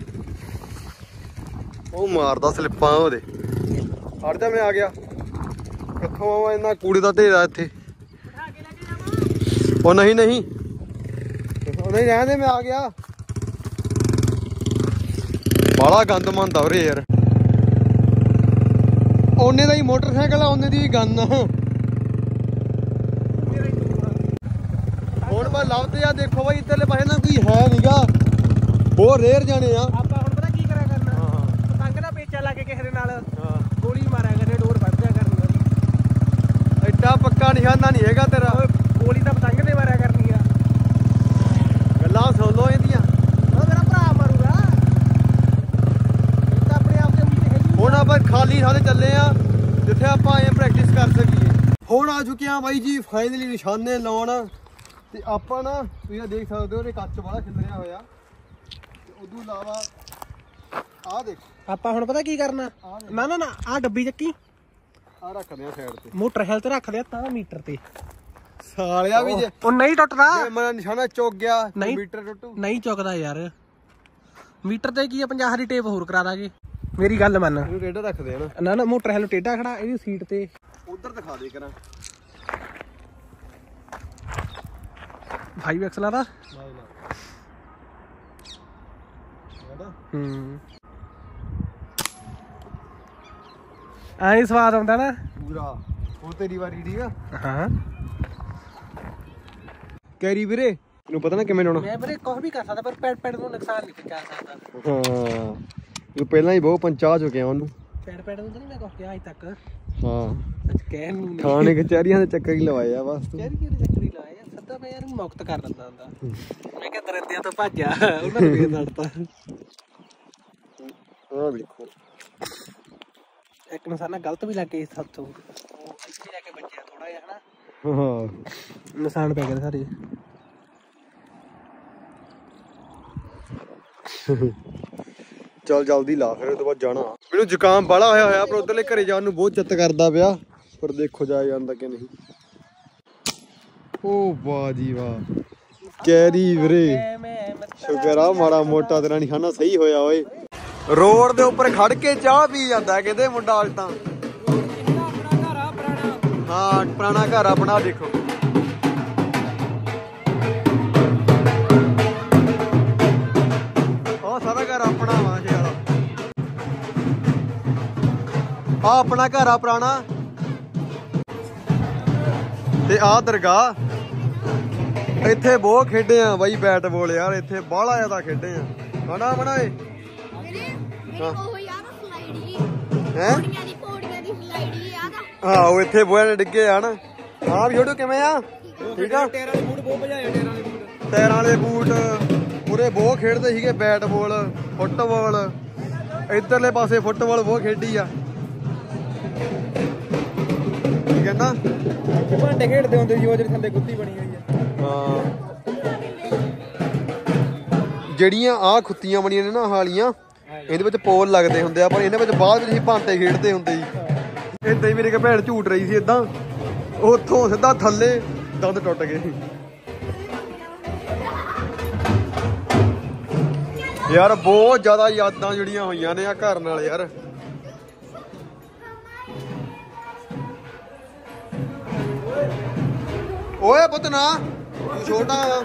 ਉਹ ਮਾਰਦਾ ਸਲਿੱਪਾਂ ਉਹਦੇ ਹਟ ਜਾ ਮੈਂ ਆ ਗਿਆ। ਕਿੱਥੋਂ ਆਵਾਂ ਇੰਨਾ ਕੂੜੇ ਦਾ ਢੇਰ ਆ ਇੱਥੇ। ਉਹ ਨਹੀਂ ਨਹੀਂ ਉਹ ਨਹੀਂ ਰਹਿਣ ਦੇ ਮੈਂ ਆ ਗਿਆ। ਬਾਲਾ ਗੰਦ ਮੰਦ ਆ ਉਰੇ ਯਾਰ। ਉਹਨੇ ਦਾ ਹੀ ਮੋਟਰਸਾਈਕਲ ਆ ਉਹਨੇ ਦੀ ਗੰਨ। ਹੁਣ ਬਸ ਲੱਭਦੇ ਆ ਦੇਖੋ ਬਾਈ ਇੱਧਰਲੇ ਪਾਸੇ ਨਾ ਕੋਈ ਹੈ ਨੀਗਾ ਬਹੁਤ ਰੇਅਰ ਜਾਣੇ ਆ। ਆਪਾਂ ਹੁਣ ਪਤਾ ਕੀ ਕਰਿਆ ਕਰਨਾ ਪਤੰਗ ਦਾ ਪੇਚਾ ਲਾ ਕੇ ਕਿਸੇ ਦੇ ਨਾਲ ਗੋਲੀ ਮਾਰਿਆ ਕਰਨੀ ਡੋਰ ਵੱਢ ਦਿਆ ਕਰਨੀ। ਐਡਾ ਪੱਕਾ ਨਿਸ਼ਾਨਾ ਨਹੀਂ ਹੈਗਾ ਤੇਰਾ। ਗੋਲੀ ਤਾਂ ਪਤੰਗ ਦੇ ਮਾਰਿਆ ਕਰਨੀ ਆ। ਗੱਲਾਂ ਸੁਣ ਲੋ ਇਹਦੀਆਂ। ਉਹ ਮੇਰਾ ਭਰਾ ਮਾਰੂਗਾ ਤਾਂ ਆਪਣੇ ਆਪ ਤੇ ਉਮੀਦ ਹੈਗੀ। ਹੁਣ ਆਪਾਂ ਖਾਲੀ ਥਾਂ ਤੇ ਚੱਲੇ ਆ ਜਿੱਥੇ ਆਪਾਂ ਆਏ ਪ੍ਰੈਕਟਿਸ ਕਰ ਸਕੀਏ। ਹੁਣ ਆ ਚੁੱਕੇ ਆ ਬਾਈ ਜੀ ਫਾਈਨਲੀ ਨਿਸ਼ਾਨੇ ਲਾਉਣ ਤੇ ਆਪਾਂ ਨਾ ਤੁਸੀਂ ਦੇਖ ਸਕਦੇ ਹੋ ਇਹ ਕੱਚ ਵਾਲਾ ਖਿਲਰਿਆ ਹੋਇਆ ਤੇ ਉਦੋਂ ਇਲਾਵਾ ਆਹ ਦੇਖੋ ਆਪਾਂ ਹੁਣ ਪਤਾ ਕੀ ਕਰਨਾ ਨਾ ਨਾ ਨਾ ਆਹ ਡੱਬੀ ਚੱਕੀ ਆਹ ਰੱਖਦੇ ਆ ਸਾਈਡ ਤੇ ਮੋਟਰਸਾਈਕਲ ਤੇ ਰੱਖਦੇ ਆ ਤਾਂ ਮੀਟਰ ਤੇ ਸਾਲਿਆ ਵੀ ਜੇ ਉਹ ਨਹੀਂ ਟੁੱਟਦਾ ਜੇ ਮੇਰਾ ਨਿਸ਼ਾਨਾ ਚੁੱਕ ਗਿਆ ਨਹੀਂ ਮੀਟਰ ਟੁੱਟੂ ਨਹੀਂ ਚੁੱਕਦਾ ਯਾਰ। ਮੀਟਰ ਤੇ ਕੀ ਆ ਪੰਜਾਹ ਦੀ ਟੇਪ ਹੋਰ ਕਰਾ ਦਾਂਗੇ। ਮੇਰੀ ਗੱਲ ਮੰਨ ਇਹਨੂੰ ਟੇਢਾ ਰੱਖਦੇ ਆ ਨਾ ਨਾ ਨਾ ਮੋਟਰਸਾਈਕਲ ਟੇਢਾ ਖੜਾ ਇਹਦੀ ਸੀਟ ਤੇ ਉਧਰ ਦਿਖਾ ਦੇ ਕਰਾਂ ਫਾਈਵ ਐਕਸ ਲਾ ਦਾ ਹੂੰ ਆਏ ਸਵਾਦ ਆਉਂਦਾ ਨਾ ਪੂਰਾ। ਉਹ ਤੇਰੀ ਵਾਰੀ ਠੀਕ ਆ ਹਾਂ ਕੈਰੀ ਵੀਰੇ ਤੈਨੂੰ ਪਤਾ ਨਾ ਕਿਵੇਂ ਲਾਉਣਾ। ਮੈਂ ਵੀਰੇ ਕੁਝ ਵੀ ਕਰ ਸਕਦਾ ਪਰ ਪੈਡ ਪੈਡ ਨੂੰ ਨੁਕਸਾਨ ਨਹੀਂ ਪਹੁੰਚਾ ਸਕਦਾ। ਹਾਂ ਤੂੰ ਪਹਿਲਾਂ ਹੀ ਬਹੁਤ ਪੰਚਾ ਚੁੱਕਿਆ ਉਹਨੂੰ। ਪੈਡ ਪੈਡ ਨੂੰ ਤਾਂ ਨਹੀਂ ਮੈਂ ਕੁਝ ਕਿਹਾ ਅਜੇ ਤੱਕ। ਹਾਂ ਅੱਜ ਕਹਿਣ ਨੂੰ ਥਾਣੇ ਕਚਹਿਰੀਆਂ ਦੇ ਚੱਕਰ ਹੀ ਲਵਾਏ ਆ ਬਸ ਤੂੰ। ਯਾਰ ਕਿਹੜੇ ਚੱਕਰੀ ਲਾਏ ਆ ਸੱਦਾ ਮੈਂ ਯਾਰ ਮੁਕਤ ਕਰ ਦਿੰਦਾ ਹੁੰਦਾ। ਮੈਂ ਕਿਹਾ ਦਰਿੰਦਿਆਂ ਤੋਂ ਭੱਜਿਆ ਉਹਨਾਂ ਨੂੰ ਵੀ ਲੜਤਾ। ਆਹ ਦੇਖੋ ਇੱਕ ਨਿਸ਼ਾਨਾ ਗਲਤ ਵੀ ਲੱਗ ਗਿਆ ਇਸ ਹੱਥੋਂ ਉਹ ਇੱਥੇ ਜਾ ਕੇ ਬੱਚਿਆ ਥੋੜਾ ਜਿਹਾ ਹਨਾ ਹਾਂ ਨਿਸ਼ਾਨ ਪੈ ਗਏ ਸਾਰੇ। ਚੱਲ ਜਲਦੀ ਲਾ ਫਿਰ ਉਹ ਤੋਂ ਬਾਅਦ ਜਾਣਾ। ਮੈਨੂੰ ਜ਼ੁਕਾਮ ਬਾਲਾ ਹੋਇਆ ਹੋਇਆ ਪਰ ਉਧਰਲੇ ਘਰੇ ਜਾਣ ਨੂੰ ਬਹੁਤ ਚਿੱਤ ਕਰਦਾ ਪਿਆ, ਪਰ ਦੇਖੋ ਜਾ ਜਾਂਦਾ ਕਿ ਨਹੀਂ। ਓ ਵਾਹ ਜੀ ਵਾਹ ਕੈਰੀ ਵੀਰੇ, ਸ਼ੁਕਰ ਆ ਮਾੜਾ ਮੋਟਾ ਤੇਰਾ ਨਿਸ਼ਾਨਾ ਸਹੀ ਹੋਇਆ ਓਏ। ਰੋਡ ਦੇ ਉੱਪਰ ਖੜ ਕੇ ਚਾਹ ਪੀ ਜਾਂਦਾ ਕਹਿੰਦੇ ਮੁੰਡਾ ਅੱਜ ਤਾਂ। ਹਾਂ ਪੁਰਾਣਾ ਘਰ ਆਪਣਾ ਦੇਖੋ। ਆਹ ਸਾਰਾ ਘਰ ਆਪਣਾ ਵਾ ਇਹ ਵਾਲਾ, ਆਹ ਆਪਣਾ ਘਰ ਆ ਪੁਰਾਣਾ। ਤੇ ਆਹ ਦਰਗਾਹ, ਇੱਥੇ ਬਹੁਤ ਖੇਡੇ ਆ ਬਾਈ ਬੈਟ ਬਾਲ ਯਾਰ, ਇੱਥੇ ਬਾਹਲਾ ਜ਼ਿਆਦਾ ਖੇਡੇ ਆ ਹਨਾ ਬਣਾਏ। ਹਾਂ ਉਹ ਇੱਥੇ ਬਹੁਤ ਡਿੱਗੇ ਆ ਨਾ। ਹਾਂ ਵੀ ਕਿਵੇਂ ਆ? ਠੀਕ ਆ। ਟਾਇਰਾਂ ਵਾਲੇ ਬੂਟ ਬਹੁਤ ਭਜਾਏ, ਟਾਇਰਾਂ ਵਾਲੇ ਬੂਟ ਟਾਇਰਾਂ ਵਾਲੇ ਬੂਟ ਪੂਰੇ ਬਹੁਤ ਖੇਡਦੇ ਸੀਗੇ ਬੈਟ ਬਾਲ ਫੁੱਟਬਾਲ। ਇੱਧਰਲੇ ਪਾਸੇ ਫੁੱਟਬਾਲ ਬਹੁਤ ਖੇਡੀ ਆ। ਠੀਕ ਹੈ ਨਾ, ਭਾਂਡੇ ਖੇਡਦੇ ਹੁੰਦੇ ਸੀ ਉਹ ਜਿਹੜੀ ਥੱਲੇ ਗੁੱਤੀ ਬਣੀ ਹੋਈ ਆ। ਹਾਂ ਜਿਹੜੀਆਂ ਆਹ ਖੁੱਤੀਆਂ ਬਣੀਆਂ ਨੇ ਨਾ ਹਾਲੀਆਂ, ਇਹਦੇ ਵਿੱਚ ਪੋਲ ਲੱਗਦੇ ਹੁੰਦੇ ਆ, ਪਰ ਇਹਨਾਂ ਵਿੱਚ ਬਾਅਦ ਵਿੱਚ ਅਸੀਂ ਭਾਂਟੇ ਖੇਡਦੇ ਹੁੰਦੇ ਸੀ। ਏਦਾਂ ਹੀ ਮੇਰੀ ਇੱਕ ਭੈਣ ਝੂਟ ਰਹੀ ਸੀ ਏਦਾਂ, ਉੱਥੋਂ ਸਿੱਧਾ ਥੱਲੇ ਦੰਦ ਟੁੱਟ ਗਏ। ਯਾਰ ਬਹੁਤ ਜ਼ਿਆਦਾ ਯਾਦਾਂ ਜੁੜੀਆਂ ਹੋਈਆਂ ਨੇ ਆ ਘਰ ਨਾਲ ਯਾਰ। ਓਏ ਪੁੱਤ ਨਾ ਛੋਟਾ ਆ।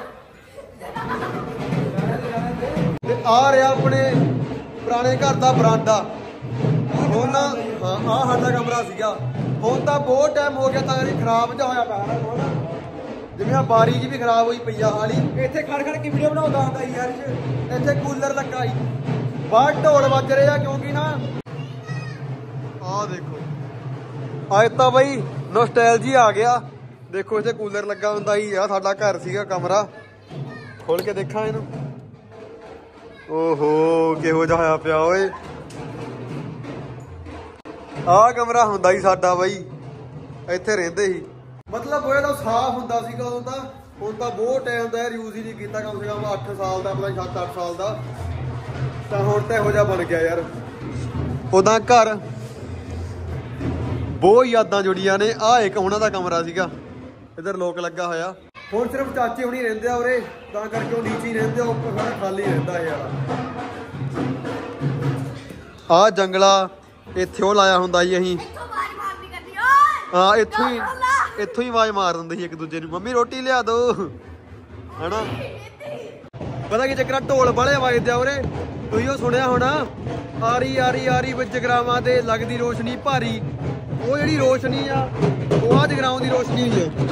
ਤੇ ਆ ਰਿਹਾ ਆਪਣੇ ਪੁਰਾਣੇ ਘਰ ਦਾ ਬਰਾਂਡਾ। ਹੁਣ ਹਾਂ ਆਹ ਸਾਡਾ ਕਮਰਾ ਸੀਗਾ, ਹੁਣ ਤਾਂ ਬਹੁਤ ਟਾਈਮ ਹੋ ਗਿਆ ਤਾਂ ਖਰਾਬ ਜਿਹਾ ਹੋਇਆ ਪਿਆ, ਜਿਵੇਂ ਆ ਬਾਰੀ ਜੀ ਵੀ ਖਰਾਬ ਹੋਈ ਪਈ ਆ ਹਾਲੀ। ਇੱਥੇ ਖੜ ਖੜ ਕੇ ਵੀਡੀਓ ਬਣਾਉਂਦਾ ਹੁੰਦਾ ਯਾਰ, ਇੱਥੇ ਕੂਲਰ ਲੱਗਾ ਸੀ, ਬਾਹਰ ਢੋਲ ਵੱਜ ਰਹੇ ਆ ਕਿਉਂਕਿ ਨਾ ਆਹ ਦੇਖੋ ਅੱਜ ਤਾਂ ਬਈ ਨੋਸਟੈਲਜੀ ਆ ਗਿਆ। ਦੇਖੋ ਇੱਥੇ ਕੂਲਰ ਲੱਗਾ ਹੁੰਦਾ ਸੀ, ਆ ਸਾਡਾ ਘਰ ਸੀਗਾ ਕਮਰਾ। ਖੋਲ ਕੇ ਦੇਖਾਂ ਇਹਨੂੰ। ਓਹੋ ਕਿਹੋ ਜਿਹਾ ਹੋਇਆ ਪਿਆ ਓਏ। ਆਹ ਕਮਰਾ ਹੁੰਦਾ ਸੀ ਸਾਡਾ ਬਈ, ਇੱਥੇ ਰਹਿੰਦੇ ਸੀ। ਮਤਲਬ ਉਹ ਜਿਹੜਾ ਸਾਫ਼ ਹੁੰਦਾ ਸੀਗਾ ਉਦੋਂ ਤਾਂ, ਹੁਣ ਤਾਂ ਬਹੁਤ ਟਾਈਮ ਦਾ ਯਾਰ ਯੂਜ਼ ਹੀ ਨਹੀਂ ਕੀਤਾ, ਕਮ ਸੇ ਕਮ ਅੱਠ ਸਾਲ ਦਾ, ਪਤਾ ਨਹੀਂ ਸੱਤ ਅੱਠ ਸਾਲ ਦਾ। ਤਾਂ ਹੁਣ ਤਾਂ ਇਹੋ ਜਿਹਾ ਬਣ ਗਿਆ ਯਾਰ। ਉਦਾਂ ਘਰ ਬਹੁਤ ਯਾਦਾਂ ਜੁੜੀਆਂ ਨੇ। ਆਹ ਇੱਕ ਉਹਨਾਂ ਦਾ ਕਮਰਾ ਸੀਗਾ, ਇੱਧਰ ਲੋਕ ਲੱਗਾ ਹੋਇਆ। ਹੁਣ ਸਿਰਫ ਚਾਚੇ ਹੁਣੀ ਰਹਿੰਦੇ ਆ ਉਰੇ, ਤਾਂ ਕਰਕੇ ਉਹ ਨੀਚੇ ਹੀ ਰਹਿੰਦੇ ਆ, ਉੱਪਰ ਸਾਰਾ ਖਾਲੀ ਰਹਿੰਦਾ ਯਾਰ। ਆਹ ਜੰਗਲਾ ਇੱਥੇ ਉਹ ਲਾਇਆ ਹੁੰਦਾ ਜੀ ਅਸੀਂ। ਹਾਂ ਇੱਥੋਂ ਹੀ ਇੱਥੋਂ ਹੀ ਆਵਾਜ਼ ਮਾਰ ਦਿੰਦੇ ਸੀ ਇੱਕ ਦੂਜੇ ਨੂੰ, ਮੰਮੀ ਰੋਟੀ ਲਿਆ ਦੋ ਹਨਾ। ਪਤਾ ਕੀ ਚੱਕਰ, ਢੋਲ ਬਾਲੇ ਵੱਜਦੇ ਆ ਉਰੇ। ਤੁਸੀਂ ਉਹ ਸੁਣਿਆ ਹੋਣਾ, ਆਰੀ ਆਰੀ ਆਰੀ ਵਿੱਚ ਜਗਰਾਵਾਂ ਤੇ ਲੱਗਦੀ ਰੋਸ਼ਨੀ ਭਾਰੀ। ਉਹ ਜਿਹੜੀ ਰੋਸ਼ਨੀ ਆ ਉਹ ਆ ਜਗਰਾਵਾਂ ਦੀ ਰੋਸ਼ਨੀ ਹੋਈ ਆ।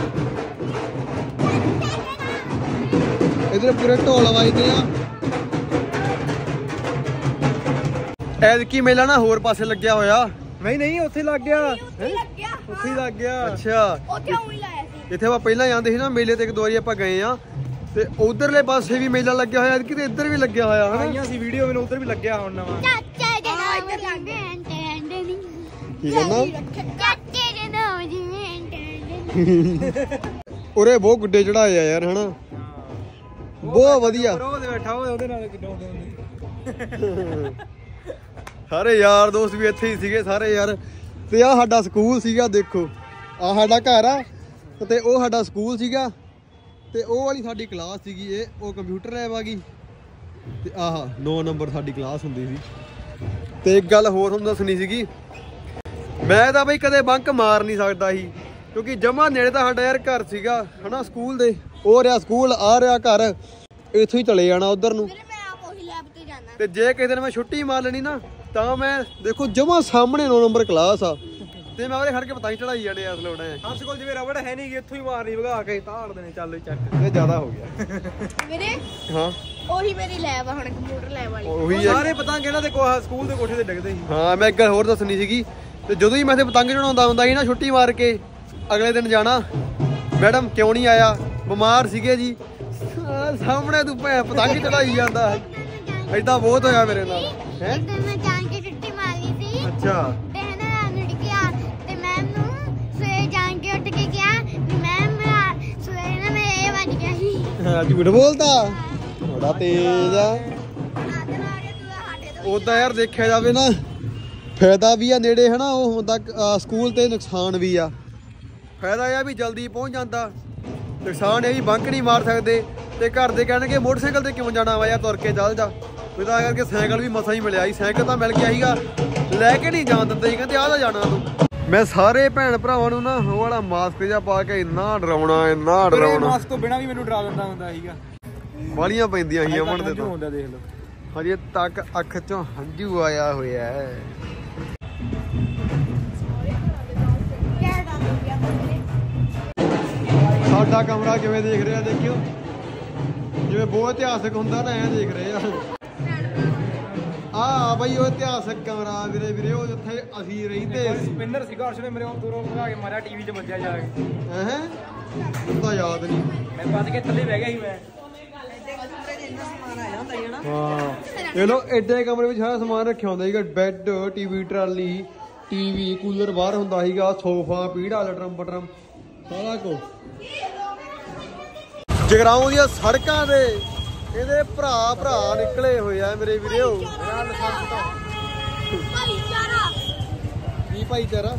ਇਧਰ ਪੂਰੇ ਢੋਲ ਵੱਜਦੇ ਆ। ਐਤਕੀ ਮੇਲਾ ਨਾ ਹੋਰ ਪਾਸੇ ਲੱਗਿਆ ਹੋਇਆ। ਨਹੀਂ ਨਹੀਂ ਉੱਥੇ ਲੱਗ ਗਿਆ, ਉੱਥੇ ਹੀ ਲੱਗ ਗਿਆ। ਅੱਛਾ ਇੱਥੇ ਆਪਾਂ ਪਹਿਲਾਂ ਜਾਂਦੇ ਸੀ ਨਾ ਮੇਲੇ ਤੇ, ਇੱਕ ਦੋ ਵਾਰੀ ਆਪਾਂ ਗਏ ਆ, ਤੇ ਉਧਰਲੇ ਪਾਸੇ ਵੀ ਮੇਲਾ ਲੱਗਿਆ ਹੋਇਆ ਕਿਤੇ, ਇੱਧਰ ਵੀ ਲੱਗਿਆ ਹੋਇਆ ਆਈਆਂ ਸੀ ਵੀਡੀਓ ਮੈਨੂੰ, ਉਧਰ ਵੀ ਲੱਗਿਆ ਹੁਣ ਨਵਾਂ। ਕੀ ਕਹਿੰਦਾ ਉਰੇ ਬਹੁਤ ਗੁੱਡੇ ਚੜਾਏ ਆ ਯਾਰ ਹਨਾ, ਬਹੁਤ ਵਧੀਆ। ਸਾਰੇ ਯਾਰ ਦੋਸਤ ਵੀ ਇੱਥੇ ਹੀ ਸੀਗੇ ਸਾਰੇ ਯਾਰ। ਤੇ ਆਹ ਸਾਡਾ ਸਕੂਲ ਸੀਗਾ, ਦੇਖੋ ਆਹ ਸਾਡਾ ਘਰ ਆ ਤੇ ਉਹ ਸਾਡਾ ਸਕੂਲ ਸੀਗਾ, ਤੇ ਉਹ ਵਾਲੀ ਸਾਡੀ ਕਲਾਸ ਸੀਗੀ। ਇਹ ਉਹ ਕੰਪਿਊਟਰ ਲੈਬ ਆ ਗਈ, ਤੇ ਆਹ ਨੌ ਨੰਬਰ ਸਾਡੀ ਕਲਾਸ ਹੁੰਦੀ ਸੀ। ਤੇ ਇੱਕ ਗੱਲ ਹੋਰ ਤੁਹਾਨੂੰ ਦੱਸਣੀ ਸੀਗੀ, ਮੈਂ ਤਾਂ ਬਈ ਕਦੇ ਬੰਕ ਮਾਰ ਨਹੀਂ ਸਕਦਾ ਸੀ, ਕਿਉਂਕਿ ਜਮਾ ਨੇੜੇ ਤਾਂ ਸਾਡਾ ਯਾਰ ਘਰ ਸੀਗਾ ਹਨਾ ਸਕੂਲ ਦੇ। ਉਹ ਰਿਹਾ ਸਕੂਲ, ਆ ਰਿਹਾ ਘਰ, ਇੱਥੋਂ ਹੀ ਚਲੇ ਜਾਣਾ ਉਧਰ ਨੂੰ। ਤੇ ਜੇ ਕਿਸੇ ਦਿਨ ਮੈਂ ਛੁੱਟੀ ਮਾਰ ਲੈਣੀ ਨਾ, ਤਾਂ ਮੈਂ ਦੇਖੋ ਜਮਾ ਸਾਹਮਣੇ ਨੌ ਨੰਬਰ ਕਲਾਸ ਆ, ਤੇ ਮੈਂ ਉਹਦੇ ਖੜ ਕੇ ਪਤੰਗ ਚੜਾਈ ਜਾਣੇ ਆ। ਲੋੜ ਹੈ ਹਰਸ਼ ਕੋਲ ਜਿਵੇਂ ਰਬੜ ਹੈ ਨਹੀਂ, ਇੱਥੋਂ ਹੀ ਮਾਰਨੀ ਵਗਾ ਕੇ ਤਾੜ ਦੇਣੇ। ਚੱਲ ਚੱਕ ਇਹ ਜ਼ਿਆਦਾ ਹੋ ਗਿਆ ਵੀਰੇ। ਹਾਂ ਉਹੀ ਮੇਰੀ ਲੈਬ ਆ ਹੁਣ, ਕੰਪਿਊਟਰ ਲੈਬ ਵਾਲੀ। ਉਹੀ ਸਾਰੇ ਪਤੰਗ ਇਹਨਾਂ ਦੇ ਸਕੂਲ ਦੇ ਕੋਠੇ ਤੇ ਡਿੱਗਦੇ ਸੀ। ਹਾਂ ਮੈਂ ਇੱਕ ਗੱਲ ਹੋਰ ਦੱਸਣੀ ਸੀਗੀ, ਤੇ ਜਦੋਂ ਹੀ ਮੈਂ ਤੇ ਪਤੰਗ ਚੜਾਉਂਦਾ ਹੁੰਦਾ ਸੀ ਨਾ ਛੁੱਟੀ ਮਾਰ ਕੇ, ਅਗਲੇ ਦਿਨ ਜਾਣਾ, ਮੈਡਮ ਕਿਉਂ ਨਹੀਂ ਆਇਆ, ਬਿਮਾਰ ਸੀਗੇ ਜੀ। ਸਾਹਮਣੇ ਤੂੰ ਪਤੰਗ ਚੜਾਈ ਜਾਂਦਾ। ਏਦਾਂ ਬਹੁਤ ਹੋਇਆ ਮੇਰੇ ਨਾਲ। ਹੈ ਮੈਂ ਜਾਣ ਕੇ ਛੁੱਟੀ ਮਾਰੀ ਸੀ। ਅੱਛਾ ਤੇ ਨਾ ਨੁੜ ਗਿਆ, ਤੇ ਮੈਮ ਨੂੰ ਸਵੇਰੇ ਜਾਣ ਕੇ ਉੱਠ ਕੇ ਕਿਹਾ, ਮੈਮ ਸਵੇਰੇ ਨਾ ਮੇਰੇ ਇਹ ਵੱਜ ਗਿਆ ਸੀ। ਹਾਂ ਝੂਠ ਬੋਲਦਾ, ਬੜਾ ਤੇਜ਼ ਆ। ਉਦਾਂ ਯਾਰ ਦੇਖਿਆ ਜਾਵੇ ਨਾ ਫਾਇਦਾ ਵੀ ਆ ਨੇੜੇ ਹਨਾ ਉਹ ਹੁੰਦਾ ਅ, ਸਕੂਲ ਤੇ ਨੁਕਸਾਨ ਵੀ ਆ। ਫਾਇਦਾ ਇਹ ਆ ਵੀ ਜਲਦੀ ਪਹੁੰਚ ਜਾਂਦਾ, ਨੁਕਸਾਨ ਇਹ ਵੀ ਬੰਕ ਨਹੀਂ ਮਾਰ ਸਕਦੇ ਤੇ ਘਰ ਦੇ ਕਹਿਣਗੇ ਮੋਟਰਸਾਈਕਲ ਤੇ ਕਿਉਂ ਜਾਣਾ ਵਾ ਯਾਰ ਤੁਰ ਕੇ ਚੱਲ ਜਾ। ਤਾਂ ਕਰਕੇ ਸਾਈਕਲ ਵੀ ਮਸਾਂ ਹੀ ਮਿਲਿਆ ਸੀ, ਸਾਈਕਲ ਤਾਂ ਮਿਲ ਗਿਆ ਸੀਗਾ, ਲੈ ਕੇ ਨਹੀਂ ਜਾਣ ਦਿੰਦੇ ਸੀ, ਕਹਿੰਦੇ ਆਹ ਤਾਂ ਜਾਣਾ ਤੂੰ। ਮੈਂ ਸਾਰੇ ਭੈਣ ਭਰਾਵਾਂ ਨੂੰ ਨਾ ਉਹ ਵਾਲਾ ਮਾਸਕ ਜਿਹਾ ਪਾ ਕੇ ਇੰਨਾ ਡਰਾਉਣਾ ਇੰਨਾ ਡਰਾਉਣਾ, ਮਾਸਕ ਤੋਂ ਬਿਨਾਂ ਵੀ ਮੈਨੂੰ ਡਰਾ ਦਿੰਦਾ ਹੁੰਦਾ ਸੀਗਾ। ਵਾਲੀਆਂ ਪੈਂਦੀਆਂ ਸੀ ਅਮਨ ਦੇ ਤਾਂ ਹੁੰਦਾ ਦੇਖ ਲਓ, ਹਜੇ ਤੱਕ ਅੱਖ ਚੋਂ ਹੰਝੂ ਆਇਆ ਹੋਇਆ ਹੈ। ਸਾਡਾ ਕਮਰਾ ਕਿਵੇਂ ਦੇਖ ਰਿਹਾ ਦੇਖਿਓ, ਜਿਵੇਂ ਬਹੁਤ ਇਤਿਹਾਸਕ ਹੁੰਦਾ ਨਾ ਐਂ ਦੇਖ ਰਹੇ ਆ। ਆ ਬਈ ਉਹ ਇਤਿਹਾਸਕ ਕਮਰਾ ਵੀਰੇ ਵੀਰੇ ਉਹ ਜਿੱਥੇ ਅਸੀਂ ਰਹਿੰਦੇ ਸੀ। ਸਪਿਨਰ ਸੀਗਾ ਅਰਸ਼ ਨੇ ਮੇਰੇ ਦੂਰੋਂ ਭਗਾ ਕੇ ਮਾਰਿਆ, ਟੀਵੀ 'ਚ ਵੱਜਿਆ ਜਾ ਕੇ। ਹੈ ਮੈਨੂੰ ਤਾਂ ਯਾਦ ਨਹੀਂ, ਮੈਂ ਵੱਜ ਕੇ ਥੱਲੇ ਬਹਿ ਗਿਆ ਸੀ ਮੈਂ। ਹਾਂ ਇਹ ਲੋ ਐਡੇ ਕਮਰੇ ਵਿੱਚ ਸਾਰਾ ਸਮਾਨ ਰੱਖਿਆ ਹੁੰਦਾ ਸੀਗਾ, bed, TV, trolley, TV, cooler ਬਾਹਰ ਹੁੰਦਾ ਸੀਗਾ, ਸੋਫਾ, ਪੀੜਾ, ਲਟਰਮ ਪਟਰਮ ਸਾਰਾ ਕੁਝ। ਜਗਰਾਉਂ ਦੀਆਂ ਸੜਕਾਂ ਦੇ ਇਹਦੇ ਭਰਾ ਭਰਾ ਨਿਕਲੇ ਹੋਏ ਆ ਮੇਰੇ ਵੀਰੋ। ਭਾਈਚਾਰਾ ਕੀ ਭਾਈਚਾਰਾ?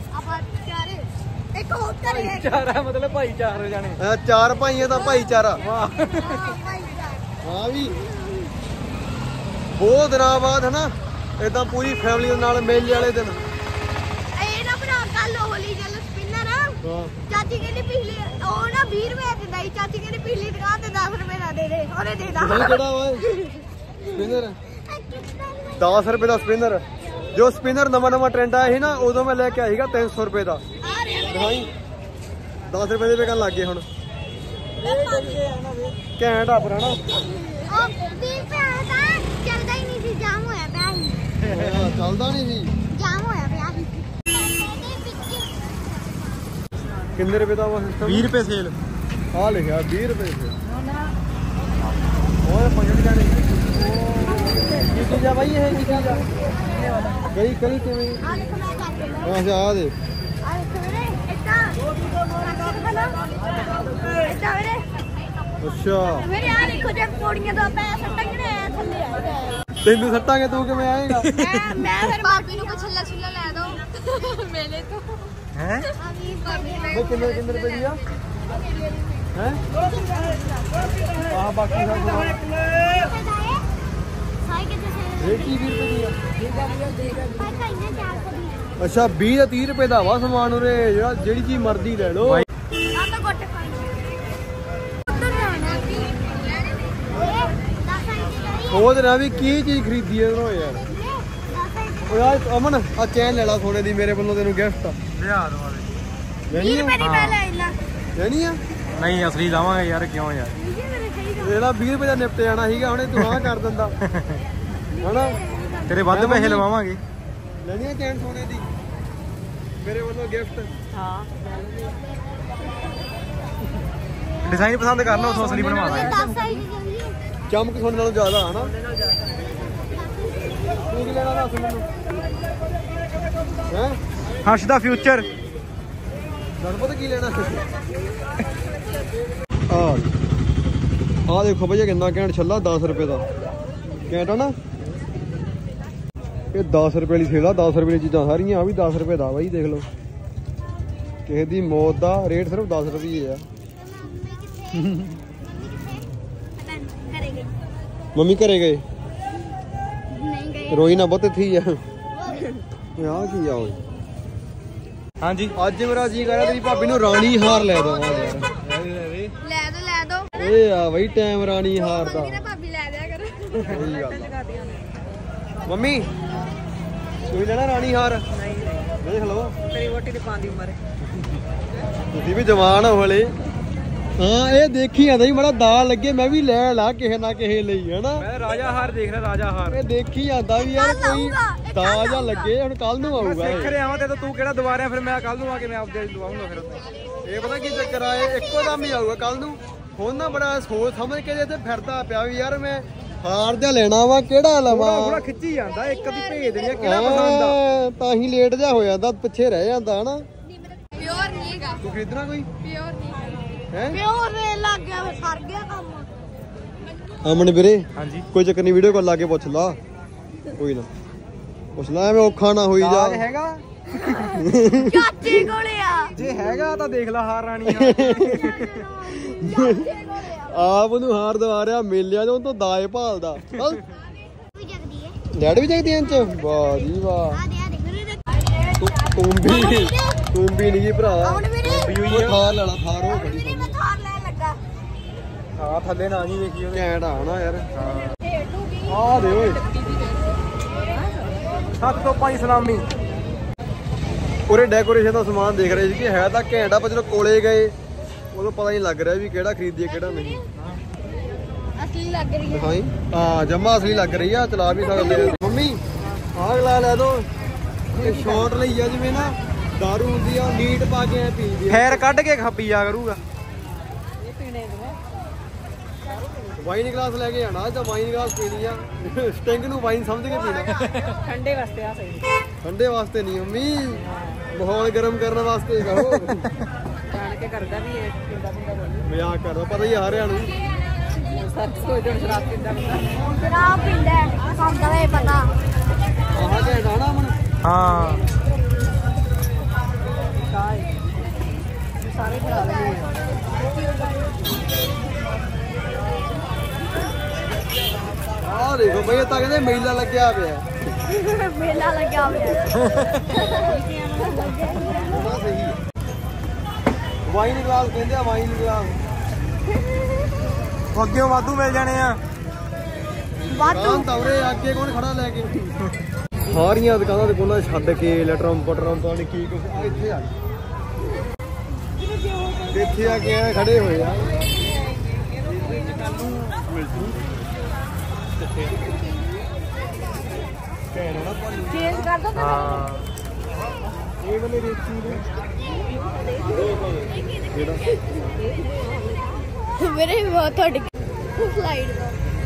ਇੱਕ ਹੋਰ ਕਰੇ ਭਾਈਚਾਰਾ ਮਤਲਬ ਭਾਈਚਾਰੇ ਜਾਣੇ ਆ ਚਾਰ ਭਾਈਆਂ ਦਾ ਭਾਈਚਾਰਾ। ਵਾਹ ਹਾਂ ਵੀ ਬਹੁਤ ਦਿਨਾਂ ਬਾਅਦ ਹਨਾ ਏਦਾਂ ਪੂਰੀ ਫੈਮਿਲੀ ਦੇ ਨਾਲ ਮੇਲੇ ਵਾਲੇ ਦਿਨ। ਇਹ ਨਾ ਬਣਾ ਕੱਲ ਹੋਲੀ ਜਲ ਸਪਿਨਰ ਹਾਂ ਚਾਚੀ ਕਹਿੰਦੀ ਪਿਛਲੀ ਉਹ ਨਾ ਵੀਹ ਰੁਪਏ ਦਿੰਦਾ ਸੀ, ਚਾਚੀ ਕਹਿੰਦੀ ਪਿਛਲੀ ਦੁਕਾਨ ਤੇ ਦਸ ਰੁਪਏ ਦਾ ਦੇ ਦੇ, ਉਹਨੇ ਦੇ ਦਾ। ਨਹੀਂ ਕਿਹੜਾ ਓਏ ਸਪਿਨਰ ਦਸ ਰੁਪਏ ਦਾ ਸਪਿਨਰ। ਜੋ ਸਪਿਨਰ ਨਵਾਂ ਨਵਾਂ ਟ੍ਰੈਂਡ ਆਇਆ ਸੀ ਨਾ ਉਦੋਂ ਮੈਂ ਲੈ ਕੇ ਆਇਆ ਸੀਗਾ ਤਿੰਨ ਸੌ ਰੁਪਏ ਦਾ। ਦਿਖਾਈ ਦਸ ਰੁਪਏ ਦੇ ਵਿਕਣ ਲੱਗ ਗਏ ਹੁਣ। ਘੈਂਟ ਆ ਪਰ ਹਨਾ ਉਹ ਵੀਹ ਰੁਪਏ ਦਾ ਚੱਲਦਾ ਹੀ ਨਹੀਂ ਸੀ, ਜਾਮ ਹੋਇਆ ਪਿਆ ਸੀ। ਚੱਲਦਾ ਨਹੀਂ ਸੀ, ਜਾਮ ਹੋਇਆ ਪਿਆ ਸੀ। ਕਿੰਨੇ ਰੁਪਏ ਦਾ ਵਾ ਸਿਸਟਮ? ਵੀਹ ਰੁਪਏ ਸੇਲ। ਆ ਲਿਖਿਆ ਵੀਹ ਰੁਪਏ ਸੇ। ਓਏ ਪੰਜ ਜਾਣੇ ਕੀ ਚੀਜ਼ ਆ ਬਾਈ ਇਹ? ਕੀ ਚੀਜ਼ ਆ? ਕਈ ਕਈ ਕਿਵੇਂ? ਆ ਦੇਖੋ ਮੈਂ ਕਰ ਦਿੰਦਾ ਅੱਛਾ ਆ ਦੇ ਆ ਦੇਖੋ ਵੀਰੇ ਇੱਦਾਂ ਇੱਦਾਂ ਵੀਰੇ ਅੱਛਾ ਮੇਰੇ ਆ ਦੇਖੋ ਜੇ ਪੌੜੀਆਂ ਤੋਂ ਪੈ ਸੱਟਾਂਗੇ ਥੱਲੇ ਆ। ਤੈਨੂੰ ਸੱਟਾਂਗੇ ਤੂੰ ਕਿਵੇਂ ਆਏਗਾ? ਮੈਂ ਮੈਂ ਫਿਰ ਭਾਬੀ ਨੂੰ ਕੋਈ ਛੱਲਾ ਛੁੱਲਾ ਲੈ ਦੋ ਮੇਲੇ ਤੋਂ। ਹੈ ਆ ਵੀ ਭਾਬੀ ਨੇ ਉਹ ਕਿੰਨੇ ਕਿੰਨੇ ਰੁਪਏ ਦੀ ਆ? ਹੈ ਆਹ ਬਾਕੀ ਸਭ ਸਮਾਨ ਸਾਈ ਕਿੱਥੇ ਸੇ ਇਹ ਕੀ ਵੀਹ ਰੁਪਏ ਦੀ ਆ? ਭਾਈ ਕਾਇਨੇ ਚਾਰ ਸੌ ਦੀ ਅੱਛਾ ਵੀਹ ਜਾਂ ਤੀਹ ਰੁਪਏ ਦਾ ਵਾ ਸਮਾਨ ਉਰੇ, ਜਿਹੜਾ ਜਿਹੜੀ ਚੀਜ਼ ਮਰਜ਼ੀ ਲੈ ਲਓ। ਆ ਤਾਂ ਗੋਟੇ ਪਾਈ ਉੱਧਰ ਜਾਣਾ ਸੀ ਇਹ ਦਸ ਆਈ ਸੋਚ ਰਿਹਾ ਵੀ ਕੀ ਚੀਜ਼ ਖਰੀਦੀ ਹੈ ਉਰੋਂ ਯਾਰ। ਦਸ ਆਈ ਓਏ ਆ ਅਮਨ ਆ ਚੈਨ ਲੈ ਲਾ ਸੋਨੇ ਦੀ, ਮੇਰੇ ਵੱਲੋਂ ਤੈਨੂੰ ਗਿਫਟ ਆ। ਲਿਆ ਦਵਾਂਗੇ। ਲੈਣੀ ਵੀਹ ਆ? ਰੁਪਏ ਦੀ ਮੈਂ ਲੈ ਲਾ ਲੈਣੀ ਆ? ਨਹੀਂ ਅਸਲੀ ਲਾਵਾਂਗੇ ਯਾਰ, ਕਿਉਂ ਯਾਰ। ਵੀਹ ਮੇਰੇ ਚਾਹੀਦਾ ਜਿਹੜਾ ਵੀਹ ਰੁਪਏ ਦਾ ਨਿਪਟ ਜਾਣਾ ਸੀਗਾ ਹੁਣੇ ਤੂੰ ਹਾਂ ਕਰ ਦਿੰਦਾ ਹਨਾ। ਤੇਰੇ ਵੱਧ ਪੈਸੇ ਲਵਾਵਾਂਗੇ। ਲੈਣੀ ਆ ਚੈਨ ਸੋਨੇ ਦੀ ਮੇਰੇ ਵੱਲੋਂ ਗਿਫਟ? ਹਾਂ ਡਿਜ਼ਾਈਨ ਪਸੰਦ ਕਰ ਲਓ, ਉਥੋਂ ਅਸਲੀ ਬਣਵਾ ਦਾਂਗੇ। ਦਸ ਆਈ ਦੀ ਜਲਦੀ ਚਮਕ ਸੋਨੇ ਨਾਲੋਂ ਜ਼ਿਆਦਾ ਹਨਾ। ਤੂੰ ਕੀ ਲੈਣਾ ਦੱਸ ਮੈਨੂੰ ਹੈ? ਹਰਸ਼ ਦਾ ਫਿਊਚਰ। ਦੱਸ ਪਤਾ ਕੀ ਲੈਣਾ? ਆ ਆ ਦੇਖੋ ਭਈਆ ਕਿੰਨਾ ਘੈਂਟ ਛੱਲਾ, ਦਸ ਰੁਪਏ ਦਾ। ਘੈਂਟ ਆ ਨਾ ਇਹ? ਦਸ ਰੁਪਏ ਵਾਲੀ ਸੇਲ ਆ, ਦਸ ਰੁਪਏ ਦੀਆਂ ਚੀਜ਼ਾਂ ਸਾਰੀਆਂ। ਆ ਵੀ ਦਸ ਰੁਪਏ ਦਾ ਬਾਈ ਦੇਖ ਲਓ। ਕਿਸੇ ਦੀ ਮੌਤ ਦਾ ਰੇਟ ਸਿਰਫ ਦਸ ਰੁਪਏ ਆ। ਘਰੇ ਗਈ ਮੰਮੀ ਘਰੇ ਗਏ? ਨਹੀਂ ਗਏ ਰੋਈ ਨਾ ਬਹੁਤ ਇੱਥੇ ਹੀ ਆ। ਆ ਕੀ ਆ ਓਏ? ਹਾਂਜੀ ਅੱਜ ਮੇਰਾ ਜੀ ਕਰ ਰਿਹਾ ਤੇਰੀ ਭਾਬੀ ਨੂੰ ਰਾਣੀ ਹਾਰ ਲੈ ਦਵਾਂ ਯਾਰ। ਲੈ ਦੋ ਲੈ ਦੋ ਇਹ ਆ ਬਈ ਟਾਈਮ ਰਾਣੀ ਹਾਰ ਦਾ। ਮੰਗੀ ਨਾ ਭਾਬੀ ਲੈ ਦਿਆ ਕਰ ਸਹੀ ਗੱਲ ਆ। ਮੰਮੀ ਤੁਸੀਂ ਲੈਣਾ ਰਾਣੀ ਹਾਰ? ਨਹੀਂ ਦੇਖ ਲਓ ਤੇਰੀ ਵੋਟੀ ਦੀ ਪਾਉਂਦੀ ਉਮਰ ਤੁਸੀਂ ਵੀ ਜਵਾਨ ਹੋ ਹਲੇ। ਹਾਂ ਇਹ ਦੇਖੀ ਜਾਂਦਾ ਜੀ ਬੜਾ ਦਾ ਲੱਗੇ ਮੈਂ ਵੀ ਲੈ ਲਾ ਕਿਸੇ ਨਾ ਕਿਸੇ ਲਈ ਹਨਾ। ਮੈਂ ਰਾਜਾ ਹਾਰ ਦੇਖ ਰਿਹਾ, ਰਾਜਾ ਹਾਰ। ਇਹ ਦੇਖੀ ਜਾਂਦਾ ਵੀ ਯਾਰ ਕੋਈ ਦਾ ਜਾਂ ਲੱਗੇ ਹੁਣ ਕੱਲ ਨੂੰ ਆਊਗਾ ਸਿੱਖ ਇਹ। ਰਿਹਾ ਵਾਂ ਤੇ ਤੂੰ ਕਿਹੜਾ ਦੁਬਾਰਾ ਫਿਰ ਮੈਂ ਕੱਲ ਨੂੰ ਆ ਕੇ ਮੈਂ ਆਪਦੇ ਦਵਾਉਂਗਾ ਫਿਰ ਉੱਥੇ। ਇਹ ਪਤਾ ਕੀ ਚੱਕਰ ਆ, ਇਹ ਇੱਕੋ ਦਮ ਹੀ ਆਊਗਾ ਕੱਲ ਨੂੰ। ਹੁਣ ਨਾ ਬੜਾ ਸੋਚ ਸਮਝ ਕੇ ਜੇ ਇੱਥੇ ਫਿਰਦਾ ਪਿਆ ਵੀ ਯਾਰ ਮੈਂ ਹਾਰ ਜਿਹਾ ਲੈਣਾ ਵਾ, ਕਿਹੜਾ ਲਵਾਂ। ਥੋੜਾ ਖਿੱਚੀ ਜਾਂਦਾ, ਇੱਕ ਦੀ ਭੇਜ ਦੇਣੀ ਕਿਹੜਾ ਪਸੰਦ ਆ। ਤਾਂ ਹੀ ਲੇਟ ਜਾ ਹੋ ਜਾਂਦਾ, ਪਿੱਛੇ ਰਹਿ ਜਾਂਦਾ ਹਨਾ। ਪਿਓਰ ਨਹੀਂ ਹੈਗਾ, ਤੂੰ ਖਰੀਦਣਾ ਕੋਈ ਪਿਓਰ ਨਹੀਂ ਹੈ? ਪਿਓਰ ਲੱਗ ਗਿਆ ਸਰ ਗਿਆ ਕੰਮ। ਅਮਨ ਵੀਰੇ ਹਾਂਜੀ ਕੋਈ ਚੱਕਰ ਨਹੀਂ, ਵੀਡੀਓ ਕਾਲ ਲਾ ਕੇ ਪੁੱਛ ਲਾ। ਕੋਈ ਨਾ ਪੁੱਛ ਲੈ ਐਵੇਂ ਔਖਾ ਨਾ ਹੋਈ ਜਾ ਦਾਜ ਹੈਗਾ ਚਾਚੇ ਕੋਲੇ ਆ ਜੇ ਹੈਗਾ ਤਾਂ ਦੇਖ ਲੈ ਹਾਰ ਰਾਣੀ ਆ ਚਾਚੇ ਕੋਲੇ ਆ ਆਪ ਨੂੰ ਹਾਰ ਦਵਾ ਰਿਹਾ ਮੇਲਿਆਂ ਚੋਂ ਤੋਂ ਦਾਏ ਭਾਲਦਾ ਚੱਲ ਵੀ ਜਗਦੀ ਹੈ ਲੈਟ ਵੀ ਚਾਹੀਦੀ ਇੰਚ ਵਾਹ ਜੀ ਵਾਹ ਆ ਦੇ ਆ ਦੇ ਤੂੰ ਤੂੰ ਵੀ ਤੂੰ ਵੀ ਨਹੀਂ ਭਰਾ ਆਉਣ ਵੀਰੇ ਉਹ ਥਾਰ ਲੈਣਾ ਥਾਰ ਹੋ ਖੜੀ ਵੀਰੇ ਮੈਂ ਥਾਰ ਲੈਣ ਲੱਗਾ ਹਾਂ ਥੱਲੇ ਨਾ ਨਹੀਂ ਵੇਖੀ ਉਹਨੇ ਘੈਂਟ ਆ ਨਾ ਯਾਰ ਢੇਡੂ ਵੀ ਆ ਦੇ ਓਏ ਸੱਤ ਤੋਂ ਪੰਜ ਸਲਾਮੀ ਪੂਰੇ ਡੈਕੋਰੇਸ਼ਨ ਦਾ ਸਮਾਨ ਦੇਖ ਰਹੇ ਸੀ ਕਿ ਹੈ ਤਾਂ ਘੈਂਟ ਆ ਪਰ ਜਦੋਂ ਕੋਲੇ ਗਏ ਉਦੋਂ ਪਤਾ ਨਹੀਂ ਲੱਗ ਰਿਹਾ ਵੀ ਕਿਹੜਾ ਖਰੀਦੀਏ ਕਿਹੜਾ ਨਹੀਂ ਅਸਲੀ ਲੱਗ ਰਹੀ ਹੈ ਦਿਖਾਈ ਹਾਂ ਜਮਾ ਅਸਲੀ ਲੱਗ ਰਹੀ ਆ ਚਲਾ ਵੀ ਸਕਦੇ ਆ ਮੰਮੀ ਆਹ ਗਲਾ ਲੈ ਦੋ ਇਹ ਸ਼ਾਰਟ ਲਈ ਆ ਜਿਵੇਂ ਨਾ ਦਾਰੂ ਹੁੰਦੀ ਆ ਨੀਟ ਪਾ ਕੇ ਐ ਪੀਂਦੀ ਆ ਫੇਰ ਕੱਢ ਕੇ ਖੱਪੀ ਜਾ ਕਰੂਗਾ ਵਾਈਨ ਗਲਾਸ ਲੈ ਕੇ ਆਣਾ ਜਾਂ ਵਾਈਨ ਗਲਾਸ ਪੀਣੀ ਆ ਸਟਿੰਗ ਨੂੰ ਵਾਈਨ ਸਮਝ ਕੇ ਪੀਣਾ ਠੰਡੇ ਵਾਸਤੇ ਆ ਸਹੀ ਠੰਡੇ ਵਾਸਤੇ ਨਹੀਂ ਮੰਮੀ ਮਾਹੌਲ ਗਰਮ ਕਰਨ ਵਾਸਤੇ ਕਹੋ ਜਾਣ ਕੇ ਕਰਦਾ ਵੀ ਇਹ ਪਿੰਡਾ ਪਿੰਡਾ ਬੋਲੀ ਮਜ਼ਾਕ ਕਰਦਾ ਪਤਾ ਹੀ ਆ ਹਰਿਆਂ ਨੂੰ ਸੱਚ ਸੋਚ ਜਣ ਸ਼ਰਾਬ ਪਿੰਦਾ ਪਿੰਦਾ ਸ਼ਰਾਬ ਪੀਂਦਾ ਹੈ ਸਾਨੂੰ ਤਾਂ ਇਹ ਪਤਾ ਆਹ ਘੈਂਟ ਆ ਨਾ ਅਮਨ ਹਾਂ ਕਾਏ ਸਾਰੇ ਖੜਾ ਲਏ ਆਹ ਦੇਖੋ ਬਈ ਇਹ ਤਾਂ ਕਹਿੰਦੇ ਮੇਲਾ ਲੱਗਿਆ ਪਿਆ ਮੇਲਾ ਲੱਗਿਆ ਹੋਇਆ ਬੜਾ ਸਹੀ ਹੈ ਵਾਈਨ ਗਲਾਸ ਕਹਿੰਦੇ ਆ ਵਾਈਨ ਗਲਾਸ ਅੱਗੇ ਵਾਧੂ ਮਿਲ ਜਾਣੇ ਆ ਵਾਧੂ ਤੌਰੇ ਅੱਗੇ ਕੌਣ ਖੜਾ ਲੈ ਕੇ ਸਾਰੀਆਂ ਦੁਕਾਨਾਂ ਦੇ ਕੋਲ ਛੱਡ ਕੇ ਲੈਟਰਮ ਪਟਰਮ ਪਾਣੀ ਕੀ ਕੁਝ ਆ ਇੱਥੇ ਆ ਇੱਥੇ ਆ ਕੇ ਐਂ ਖੜੇ ਹੋਏ ਆ ਚੇਂਜ ਕਰ ਦੋ ਹਾਂ ਇਹ ਵਾਲੇ ਰੇਚੀ ਨੇ ਜਿਹੜਾ ਮੇਰੇ ਬਹੁਤ ਤੁਹਾਡੀ ਫਲਾਈਟ ਦਾ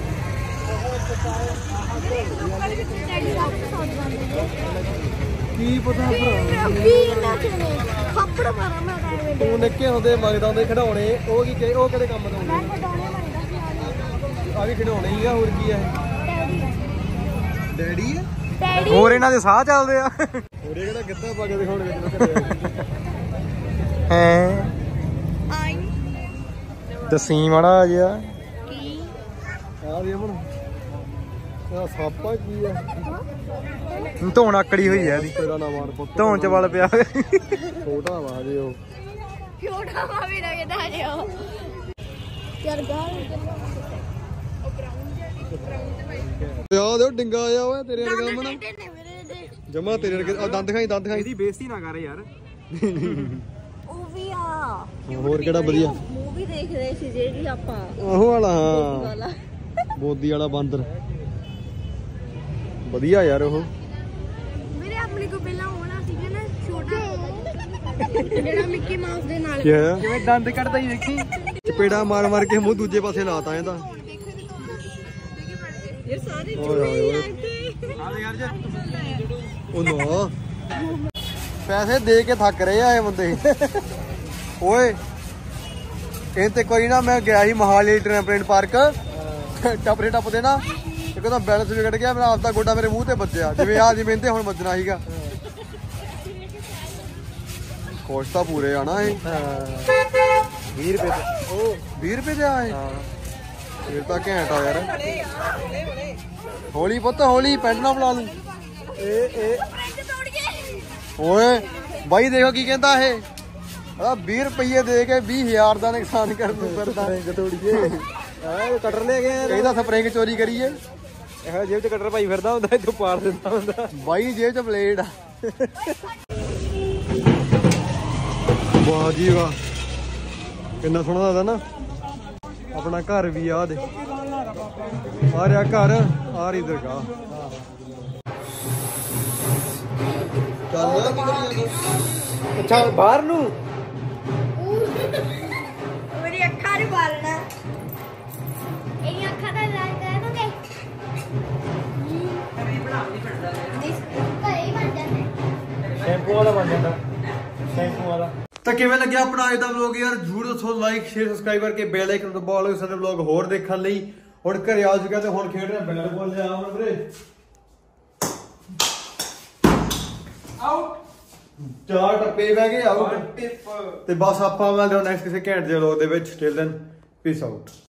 ਕੀ ਪਤਾ ਭਰਾ ਕੀ ਨੱਚਣੇ ਖੱਪੜ ਮਾਰਾਂ ਮੈਂ ਐਵੇਂ ਤੂੰ ਨਿੱਕੇ ਹੁੰਦੇ ਮੰਗਦਾ ਹੁੰਦੇ ਖਿਡੌਣੇ ਉਹ ਕੀ ਕਹੇ ਉਹ ਕਿਹੜੇ ਕੰਮ ਦਾ ਮੈਂ ਕਢਾਉਣੇ ਮੰਗਦਾ ਆ ਵੀ ਖਿਡੌਣੇ ਹੀ ਆ ਹੋਰ ਕੀ ਆ ਸੀ ਡੈਡੀ ਆ ਡੈਡੀ ਹੋਰ ਇਹਨਾਂ ਦੇ ਸਾਹ ਚੱਲਦੇ ਆ ਹੋਰ ਇਹ ਕਿਹੜਾ ਗਿੱਧਾ ਪਾ ਕੇ ਦਿਖਾਉਣਗੇ ਜਦੋਂ ਘਰੇ ਹੈ ਆਈ ਦਸੀ ਮਾੜਾ ਜਿਹਾ ਕੀ ਆ ਵੀ ਅਮਨ ਇਹ ਸਾਪਾ ਕੀ ਆ ਧੋਣ ਆਕੜੀ ਹੋਈ ਐ ਇਹਦੀ ਤੇਰਾ ਨਾ ਮਾਰ ਪੁੱਤ ਧੋਣ ਚ ਵਲ ਪਿਆ ਛੋਟਾ ਵਾ ਜੇ ਉਹ ਛੋਟਾ ਮਾ ਵੀ ਲੱਗਦਾ ਜਿਓ ਯਾਰ ਗਾਲ ਯਾਦ ਉਹ ਡਿੰਗਾ ਆਇਆ ਓਏ ਤੇਰੇ ਵਰਗਾ ਅਮਨ ਨੇ ਮੇਰੇ ਦੇ ਜਮਾ ਤੇਰੇ ਵਰਗੇ ਆ ਦੰਦ ਖਾਈ ਦੰਦ ਖਾਈ ਇਹਦੀ ਬੇਇੱਜ਼ਤੀ ਨਾ ਕਰ ਯਾਰ ਉਹ ਵੀ ਆ ਹੋਰ ਕਿਹੜਾ ਵਧੀਆ ਮੂਵੀ ਦੇਖ ਰਹੇ ਸੀ ਜਿਹੜੀ ਆਪਾਂ ਆਹੋ ਵਾਲਾ ਹਾਂ ਵਾਲਾ ਬੋਦੀ ਵਾਲਾ ਬਾਂਦਰ ਵਧੀਆ ਯਾਰ ਉਹ ਮੇਰੇ ਆਪਣੇ ਕੋ ਪਹਿਲਾਂ ਹੋਣਾ ਸੀਗਾ ਨਾ ਛੋਟਾ ਜਿਹੜਾ ਮਿੱਕੀ ਮਾਊਸ ਦੇ ਨਾਲ ਕੀ ਹੋਇਆ ਕਿਵੇਂ ਦੰਦ ਕੱਢਦਾ ਹੀ ਦੇਖੀ ਚਪੇੜਾ ਮਾਰ ਮਾਰ ਕੇ ਮੂੰਹ ਦੂਜੇ ਪਾਸੇ ਲਾਤਾ ਇਹਦਾ ਇਹ ਸਾਰੇ ਓਏ ਓਏ ਓਏ ਆ ਯਾਰ ਜੇ ਉਹ ਨਾ ਪੈਸੇ ਦੇ ਕੇ ਥੱਕ ਰਹੇ ਆ ਇਹ ਬੰਦੇ ਓਏ ਇਹ ਤੇ ਕੋਈ ਨਾ ਮੈਂ ਗਿਆ ਸੀ ਮਹਾਲੀ ਟ੍ਰੈਂਪਲਿਨ ਪਾਰਕ ਟੱਪਰੇ ਟੱਪਦੇ ਨਾ ਇੱਕ ਤਾਂ ਬੈਲੈਂਸ ਵਿਗੜ ਗਿਆ ਮੇਰਾ ਆਪਦਾ ਗੋਡਾ ਮੇਰੇ ਮੂੰਹ ਤੇ ਵੱਜਿਆ ਜਿਵੇਂ ਆ ਜਿਵੇਂ ਤੇ ਹੁਣ ਵੱਜਣਾ ਸੀਗਾ ਕੋਸਟ ਤਾਂ ਪੂਰੇ ਆ ਨਾ ਇਹ ਵੀਹ ਰੁਪਏ ਤੇ ਉਹ ਵੀਹ ਰੁਪਏ ਦੇ ਆਏ ਹਾਂ ਫੇਰ ਤਾਂ ਘੈਂਟ ਆ ਯਾਰ ਹੌਲੀ ਪੁੱਤ ਹੌਲੀ ਪੈਂਟ ਨਾ ਬੁਲਾ ਲਈ ਇਹ ਇਹ ਓਏ ਬਾਈ ਦੇਖੋ ਕੀ ਕਹਿੰਦਾ ਇਹ ਆ ਵੀਹ ਰੁਪਏ ਦੇ ਕੇ ਵੀਹ ਹਜ਼ਾਰ ਦਾ ਨੁਕਸਾਨ ਕਰਨ ਨੂੰ ਫਿਰਦਾ ਤੋੜੀਏ ਆ ਕਟਰ ਲੈ ਗਏ ਕਹਿੰਦਾ ਸਪਰਿੰਗ ਚੋਰੀ ਕਰੀਏ ਇਹੋ ਜੇਬ ਚ ਕਟਰ ਭਾਈ ਫਿਰਦਾ ਹੁੰਦਾ ਇੱਥੋਂ ਪਾੜ ਦਿੰਦਾ ਹੁੰਦਾ ਬਾਈ ਜੇਬ ਚ ਬਲੇਡ ਆ ਵਾਹ ਜੀ ਵਾਹ ਕਿੰਨਾ ਸੋਹਣਾ ਲੱਗਦਾ ਨਾ ਆਪਣਾ ਘਰ ਵੀ ਆ ਦੇ ਆ ਰਿਹਾ ਘਰ ਆ ਰਹੀ ਦਰਗਾਹ ਚੱਲ ਕੀ ਕਰੀਏ ਅੱਛਾ ਬਾਹਰ ਨੂੰ ਮੇਰੀ ਅੱਖਾਂ ਨੂੰ ਬਾਲਣਾ ਇਹ ਅੱਖਾਂ ਦਾ ਰੰਗ ਹੈ ਨਾ ਦੇ ਇਸ ਕਈ ਬਣ ਜਾਂਦੇ ਸ਼ੈਂਪੂ ਵਾਲਾ ਬਣ ਜਾਂਦਾ ਸ਼ੈਂਪੂ ਵਾਲਾ ਤਾਂ ਕਿਵੇਂ ਲੱਗਿਆ ਆਪਣਾ ਅੱਜ ਦਾ ਵਲੌਗ ਯਾਰ ਜਰੂਰ ਦੱਸੋ ਲਾਈਕ ਸ਼ੇਅਰ ਸਬਸਕ੍ਰਾਈਬ ਕਰਕੇ ਬੈਲ ਆਈਕਨ ਦਬਾਓ ਲਓ ਸਾਡੇ ਵਲੌਗ ਹੋਰ ਦੇਖਣ ਲਈ ਹੁਣ ਘਰੇ ਆ ਚੁੱਕਾ ਤੇ ਹੁਣ ਖੇਡ ਰਿਹਾ ਬੈਟ ਬਾਲ ਲਿਆ ਆਉਣ ਵੀਰੇ ਆਊਟ ਚਾਰ ਟੱਪੇ ਬਹਿ ਗਏ ਆਊਟ ਤੇ ਬਸ ਆਪਾਂ ਮਿਲਦੇ ਹਾਂ ਨੈਕਸਟ ਕਿਸੇ ਘੈਂਟ ਜਿਹੇ ਲੋਕ ਦੇ ਵਿੱਚ ਟਿਲ ਦੈਨ ਪੀਸ ਆਊਟ